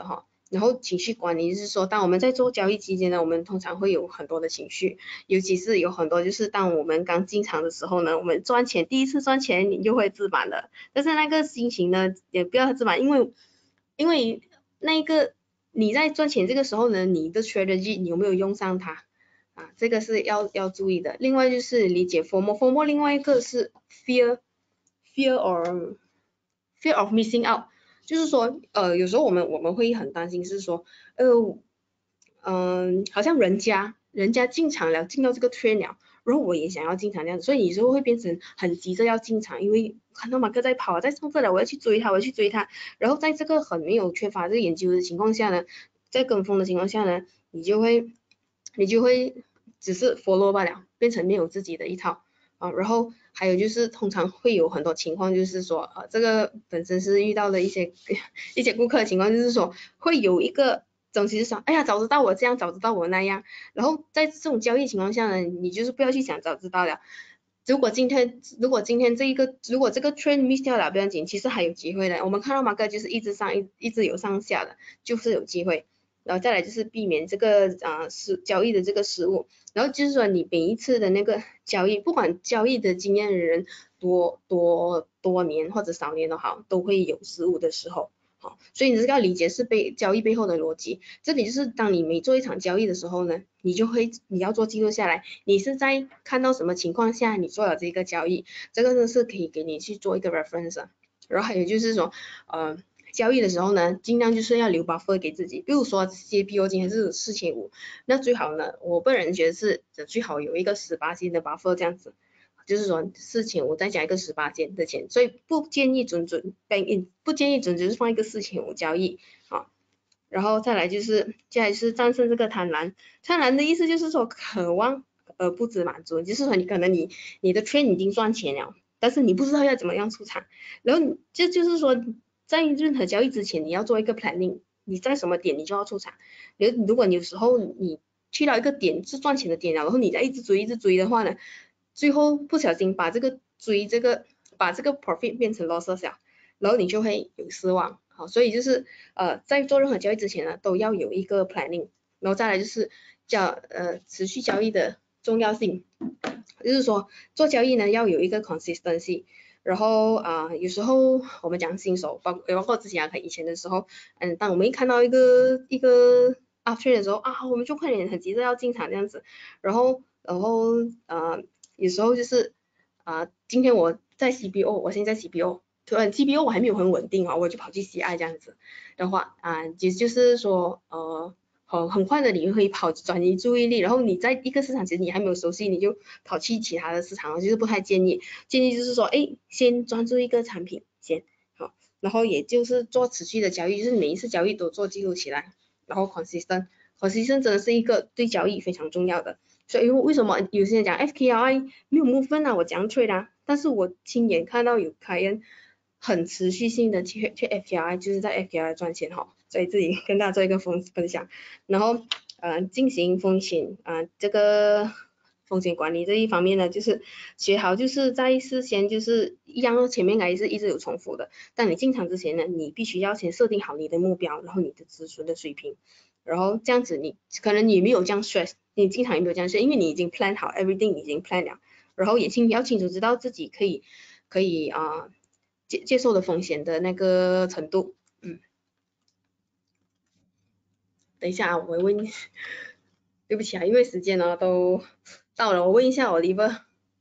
然后情绪管理就是说，当我们在做交易期间呢，我们通常会有很多的情绪，尤其是有很多就是当我们刚进场的时候呢，我们赚钱第一次赚钱你就会自满了，但是那个心情呢也不要自满，因为因为那个你在赚钱这个时候呢，你的 strategy 你有没有用上它啊？这个是要要注意的。另外就是理解 FOMO，FOMO 另外一个是 fear fear or fear of missing out。就是说，呃，有时候我们我们会很担心，是说，呃，嗯、呃，好像人家人家进场了，进到这个 trend 了，然后我也想要进场这样子，所以有时候会变成很急着要进场，因为看到马克在跑，在上这了，我要去追他，我要去追他，然后在这个很没有缺乏这个研究的情况下呢，在跟风的情况下呢，你就会你就会只是 follow 罢了，变成没有自己的一套。啊，然后还有就是通常会有很多情况，就是说，呃，这个本身是遇到了一些一些顾客的情况，就是说会有一个总是想，哎呀，早知道我这样，早知道我那样，然后在这种交易情况下呢，你就是不要去想早知道了。如果今天如果今天这一个如果这个 trend miss 掉了不要紧，其实还有机会的。我们看到马克就是一直上一一直有上下的，就是有机会。然后再来就是避免这个啊失交易的这个失误，然后就是说你每一次的那个交易，不管交易的经验的人多多多年或者少年都好，都会有失误的时候。好，所以你这个要理解是背交易背后的逻辑。这里就是当你每做一场交易的时候呢，你就会你要做记录下来，你是在看到什么情况下你做了这个交易，这个呢是可以给你去做一个 reference。然后还有就是说，呃。交易的时候呢，尽量就是要留 buffer 给自己。比如说 C P O 今天是四千五，那最好呢，我个人觉得是最好有一个十八千的 buffer 这样子，就是说四千五再加一个十八千的钱，所以不建议准准 bank in， 不建议准就是放一个四千五交易啊。然后再来就是，接下来是战胜这个贪婪。贪婪的意思就是说渴望而不知满足，就是说你可能你你的 trade 已经赚钱了，但是你不知道要怎么样出场，然后这就是说。在任何交易之前，你要做一个 planning， 你在什么点你就要出场。如如果有时候你去到一个点是赚钱的点了，然后你再一直追一直追的话呢，最后不小心把这个追这个把这个 profit 变成 loss 了，然后你就会有失望。好，所以就是呃在做任何交易之前呢，都要有一个 planning， 然后再来就是叫呃持续交易的重要性，就是说做交易呢要有一个 consistency。然后啊、呃，有时候我们讲新手，包包括之前啊，以前的时候，嗯，当我们一看到一个一个 uptrend 的时候啊，我们就快点很急着要进场这样子，然后然后呃，有时候就是啊、呃，今天我在 C P O， 我现在 C P O， 突然 C P O 我还没有很稳定啊，我就跑去 C I 这样子的话啊，就就是说呃。很很快的你会跑转移注意力，然后你在一个市场其实你还没有熟悉，你就跑去其他的市场，就是不太建议。建议就是说，哎，先专注一个产品先，好，然后也就是做持续的交易，就是每一次交易都做记录起来，然后 consistent，consistent 真的是一个对交易非常重要的。所以为什么有些人讲 F K R I 没有 movement 啊，我讲 trade 啊，但是我亲眼看到有客人很持续性的去去 F K R I， 就是在 F K R I 赚钱哈，所以自己跟大家做一个分分享，然后呃进行风险啊、呃、这个风险管理这一方面呢，就是学好就是在事先就是一样前面还是一直有重复的，但你进场之前呢，你必须要先设定好你的目标，然后你的止损的水平，然后这样子你可能你没有这样 stress， 你进场也没有这样 stress， 因为你已经 plan 好 everything 已经 plan 了，然后也清要清楚知道自己可以可以啊。呃接接受的风险的那个程度，嗯，等一下啊，我问，对不起啊，因为时间呢都到了，我问一下我 Oliver，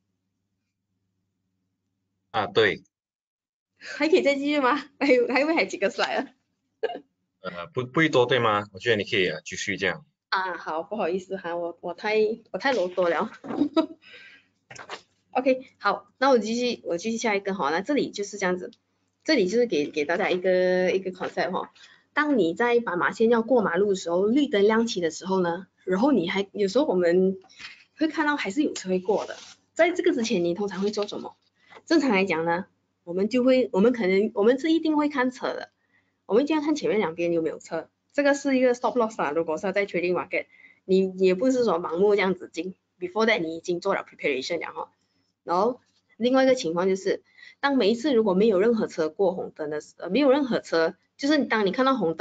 啊，对， 还可以再继续吗？还有还有还有几个 slide 啊？ 呃，不不会多对吗？我觉得你可以呃继续这样。 啊，好，不好意思哈，我我太我太啰嗦了。OK，好，那我继续我继续下一个哈，那这里就是这样子，这里就是给给大家一个一个 concept 哈，当你在斑马线要过马路的时候，绿灯亮起的时候呢，然后你还有时候我们会看到还是有车会过的，在这个之前你通常会做什么？正常来讲呢，我们就会我们可能我们是一定会看车的，我们一定要看前面两边有没有车，这个是一个 stop loss 啊，如果是在 trading market， 你也不是说盲目这样子进 ，before that 你已经做了 preparation 了哈。然后另外一个情况就是，当每一次如果没有任何车过红灯的时候，呃，没有任何车，就是当你看到红灯，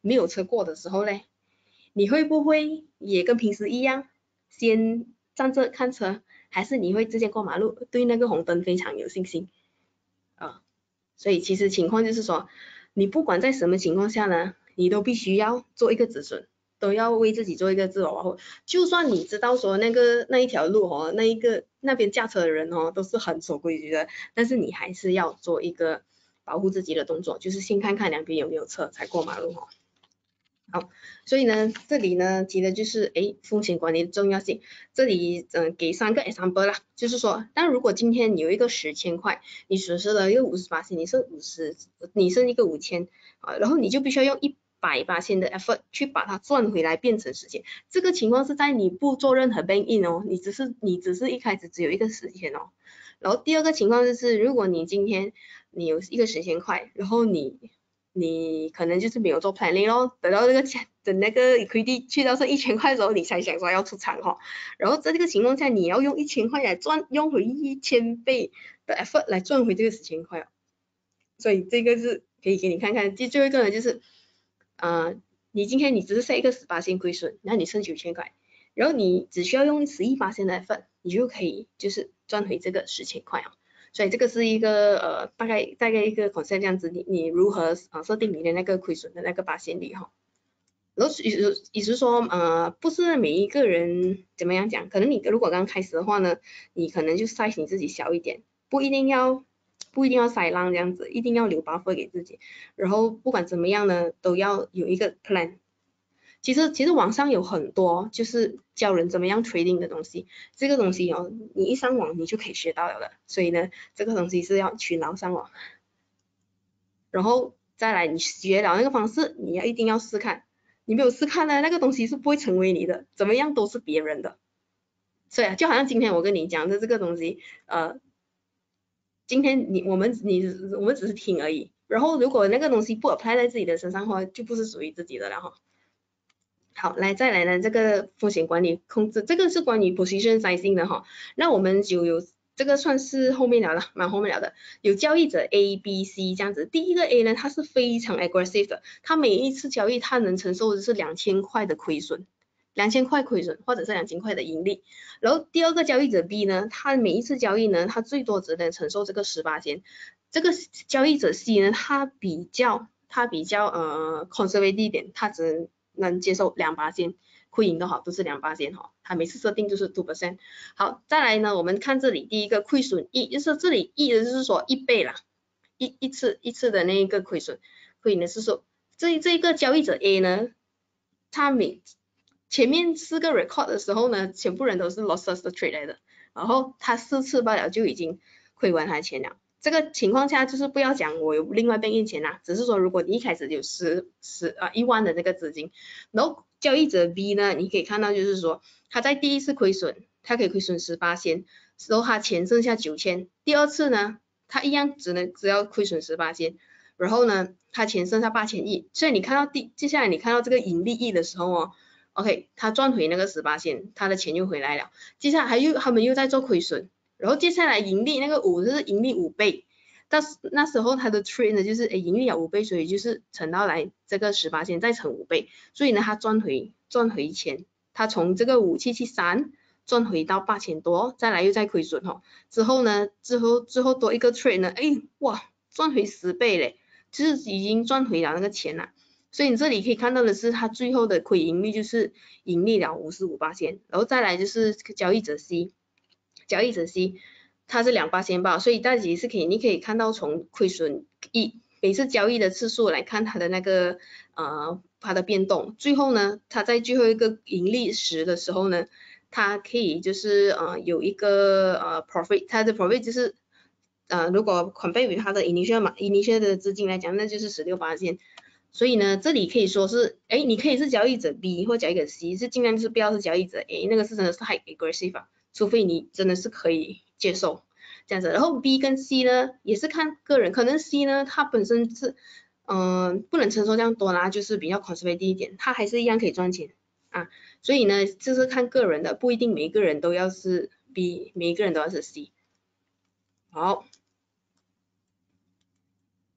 没有车过的时候嘞，你会不会也跟平时一样，先站着看车，还是你会直接过马路，对那个红灯非常有信心啊？所以其实情况就是说，你不管在什么情况下呢，你都必须要做一个止损，都要为自己做一个自我保护。就算你知道说那个那一条路哦，那一个那边驾车的人哦都是很守规矩的，但是你还是要做一个保护自己的动作，就是先看看两边有没有车才过马路哦。好，所以呢，这里呢提的就是诶风险管理的重要性。这里嗯、呃、给三个 example 啦，就是说，但如果今天有一个十千块，你损失了一个五十八千，你剩五十，你剩一个五千啊，然后你就必须要用一百八千的 effort 去把它赚回来变成十千。这个情况是在你不做任何 bank in 哦，你只是你只是一开始只有一个十千哦。然后第二个情况就是，如果你今天你有一个十千块，然后你你可能就是没有做 planning 咯，等到那个钱等那个 equity 去到剩一千块的时候，你才想说要出场哈、哦。然后在这个情况下，你要用一千块来赚，用回一千倍的 effort 来赚回这个十千块哦。所以这个是可以给你看看。第最后一个呢，就是呃，你今天你只是 set 一个十八千亏损，那你剩九千块，然后你只需要用十一八千的 effort，你就可以就是赚回这个十千块哦。所以这个是一个呃大概大概一个 concept 这样子，你你如何呃设定你的那个亏损的那个八仙率哈。然后也也是说呃不是每一个人怎么样讲，可能你如果刚开始的话呢，你可能就 size 你自己小一点，不一定要不一定要塞浪这样子，一定要留 buffer 给自己。然后不管怎么样呢，都要有一个 plan。其实其实网上有很多就是教人怎么样 trading 的东西，这个东西哦，你一上网你就可以学到了的，所以呢，这个东西是要勤劳上网，然后再来你学了那个方式，你要一定要试看，你没有试看呢，那个东西是不会成为你的，怎么样都是别人的。所以啊，就好像今天我跟你讲的这个东西，呃，今天你我们你我们只是听而已，然后如果那个东西不 apply 在自己的身上的话，就不是属于自己的了哈。好，来再来呢，这个风险管理控制，这个是关于 position sizing 的哈。那我们就有这个算是后面聊的，蛮后面聊的。有交易者 A、B、C 这样子，第一个 A 呢，它是非常 aggressive 的，它每一次交易它能承受的是两千块的亏损，两千块亏损或者是两千块的盈利。然后第二个交易者 B 呢，他每一次交易呢，他最多只能承受这个十八千。这个交易者 C 呢，他比较他比较呃 conservative 一点，他只能能接受两八千，亏盈都好，都是两八千哈，他每次设定就是 two percent。好，再来呢，我们看这里第一个亏损 E， 就是这里 E 的就是说一倍啦，一一次一次的那一个亏损，亏盈的是说这这一个交易者 A 呢，他每前面四个 record 的时候呢，全部人都是 losses 的 trade 来的，然后他四次罢了就已经亏完他的钱了。这个情况下就是不要讲我有另外变印钱啦，只是说如果你一开始有十十啊一万的这个资金，然后交易者 B 呢，你可以看到就是说他在第一次亏损，他可以亏损十八千，然后他钱剩下九千，第二次呢，他一样只能只要亏损十八千，然后呢，他钱剩下八千亿，所以你看到第接下来你看到这个盈利亿的时候哦 ，OK， 他赚回那个十八千，他的钱又回来了，接下来还又他们又在做亏损。然后接下来盈利那个五就是盈利五倍，但是那时候它的 trade 呢就是诶盈利了五倍，所以就是乘到来这个十八千再乘五倍，所以呢它赚回赚回钱，它从这个五七七三赚回到八千多，再来又再亏损哈，之后呢之后之后多一个 trade 呢，诶哇赚回十倍嘞，就是已经赚回了那个钱了。所以你这里可以看到的是，它最后的亏盈率就是盈利了五十五八千，然后再来就是交易者 C。交易者 C 它是两八千吧，所以大家也是可以，你可以看到从亏损一每次交易的次数来看它的那个呃它的变动，最后呢，它在最后一个盈利十的时候呢，它可以就是呃有一个呃 profit， 它的 profit 就是呃如果 compare 于它的 initial 嘛 initial 的资金来讲，那就是十六八千。所以呢，这里可以说是，哎，你可以是交易者 B 或交易者 C， 是尽量就是不要是交易者 A， 那个是真的是太 aggressive 啊。除非你真的是可以接受这样子，然后 B 跟 C 呢也是看个人，可能 C 呢它本身是嗯、呃、不能承受这样多啦，就是比较 conservative 一点，它还是一样可以赚钱啊，所以呢就是看个人的，不一定每一个人都要是 B， 每一个人都要是 C。好，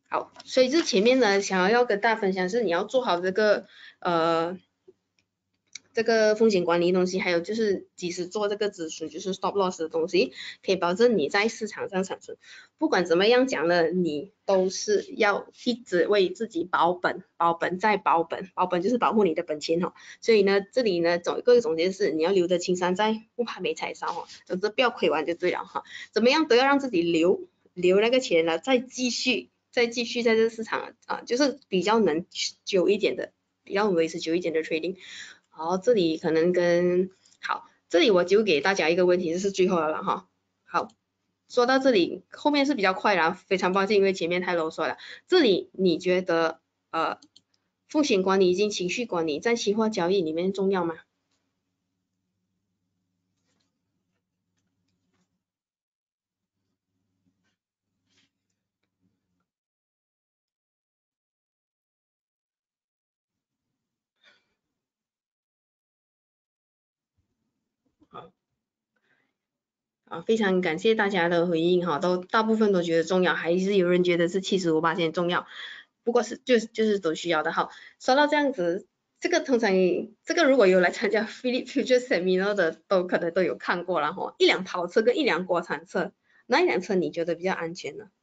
好，所以这前面呢，想要跟大家分享是你要做好这个呃这个风险管理东西，还有就是及时做这个止损，就是 stop loss 的东西，可以保证你在市场上产生。不管怎么样讲呢，你都是要一直为自己保本，保本再保本，保本就是保护你的本钱哦。所以呢，这里呢总个总结是你要留得青山在，不怕没柴烧哦，总之不要亏完就对了哈。怎么样都要让自己留留那个钱呢，再继续。再继续在这个市场啊，就是比较能久一点的，比较维持久一点的 trading。好，这里可能跟好，这里我就给大家一个问题，这是最后的了哈。好，说到这里，后面是比较快啦，非常抱歉，因为前面太啰嗦了。这里你觉得呃，风险管理以及情绪管理在期货交易里面重要吗？好。啊，非常感谢大家的回应哈，都大部分都觉得重要，还是有人觉得是七十五八千重要，不过是就是就是都需要的哈。说到这样子，这个通常这个如果有来参加 Philip Future Seminar 的，都可能都有看过了哈。一辆跑车跟一辆国产车，哪一辆车你觉得比较安全呢？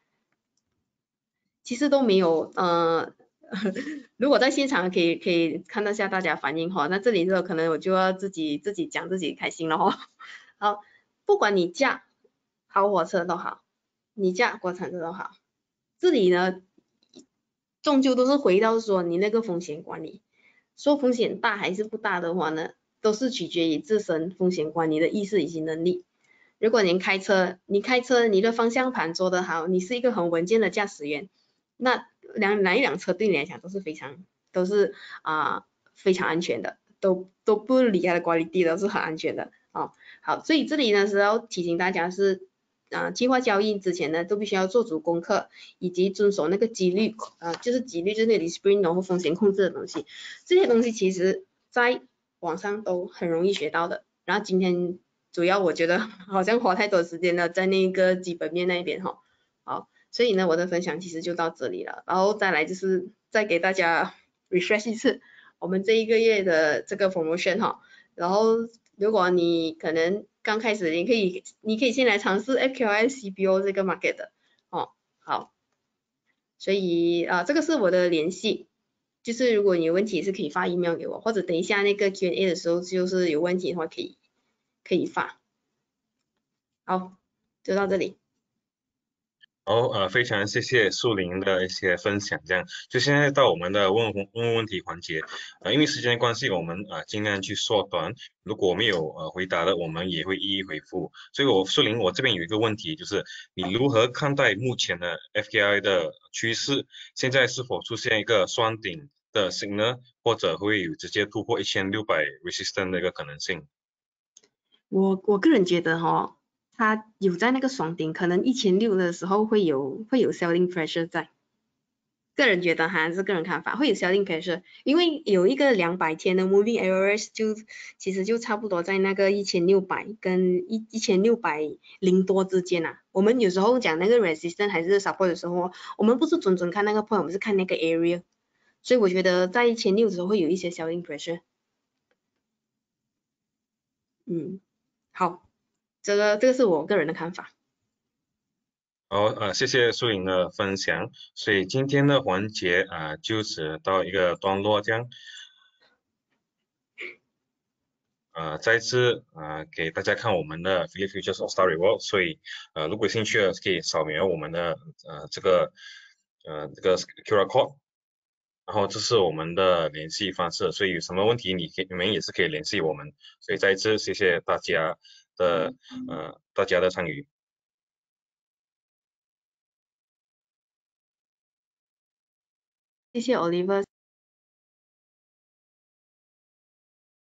其实都没有呃。如果在现场可以可以看到下大家反应哈，那这里就可能我就要自己自己讲自己开心了哈。好，不管你驾豪华车都好，你驾国产车都好，这里呢，终究都是回到说你那个风险管理，说风险大还是不大的话呢，都是取决于自身风险管理的意识以及能力。如果您开车，你开车你的方向盘做得好，你是一个很稳健的驾驶员，那两哪一辆车对你来讲都是非常都是啊、呃、非常安全的，都都不离开的管理地都是很安全的哦。好，所以这里呢是要提醒大家是啊，计划交易之前呢都必须要做足功课，以及遵守那个纪律啊、呃，就是纪律就是那 discipline 然后风险控制的东西，这些东西其实在网上都很容易学到的。然后今天主要我觉得好像花太多时间了在那个基本面那边哈，好，所以呢我的分享其实就到这里了，然后再来就是再给大家 refresh 一次我们这一个月的这个 promotion 哈，然后如果你可能刚开始，你可以你可以先来尝试 F Q I C B O 这个 market 的哦，好，所以啊、呃、这个是我的联系，就是如果你有问题是可以发 email 给我，或者等一下那个 Q and A 的时候，就是有问题的话可以可以发，好，就到这里。 好，呃，非常谢谢树林的一些分享，这样就现在到我们的问问问问题环节，呃，因为时间关系，我们呃尽量去缩短，如果没有呃回答的，我们也会一一回复。所以我树林，我这边有一个问题，就是你如何看待目前的 F K I 的趋势？现在是否出现一个双顶的 signal，或者会有直接突破一千六百 resistance 的一个可能性？ 我我个人觉得哈，它有在那个双顶，可能一千六的时候会有会有 selling pressure 在。个人觉得哈，是个人看法，会有 selling pressure，因为有一个两百天的 moving average 就其实就差不多在那个一千六百跟一一千六百零多之间啊。我们有时候讲那个 resistance 还是 support 的时候，我们不是准准看那个 point，我们是看那个 area，所以我觉得在一千六的时候会有一些 selling pressure。嗯，好，这个这个是我个人的看法。 好，呃，谢谢树影的分享。所以今天的环节啊、呃，就此到一个段落，这样。呃，再次呃给大家看我们的 Philip Futures All Star Reward，所以呃如果有兴趣的可以扫描我们的呃这个呃这个 Q R code，然后这是我们的联系方式，所以有什么问题你可以你们也是可以联系我们。所以再一次谢谢大家的呃大家的参与。 谢谢 Oliver。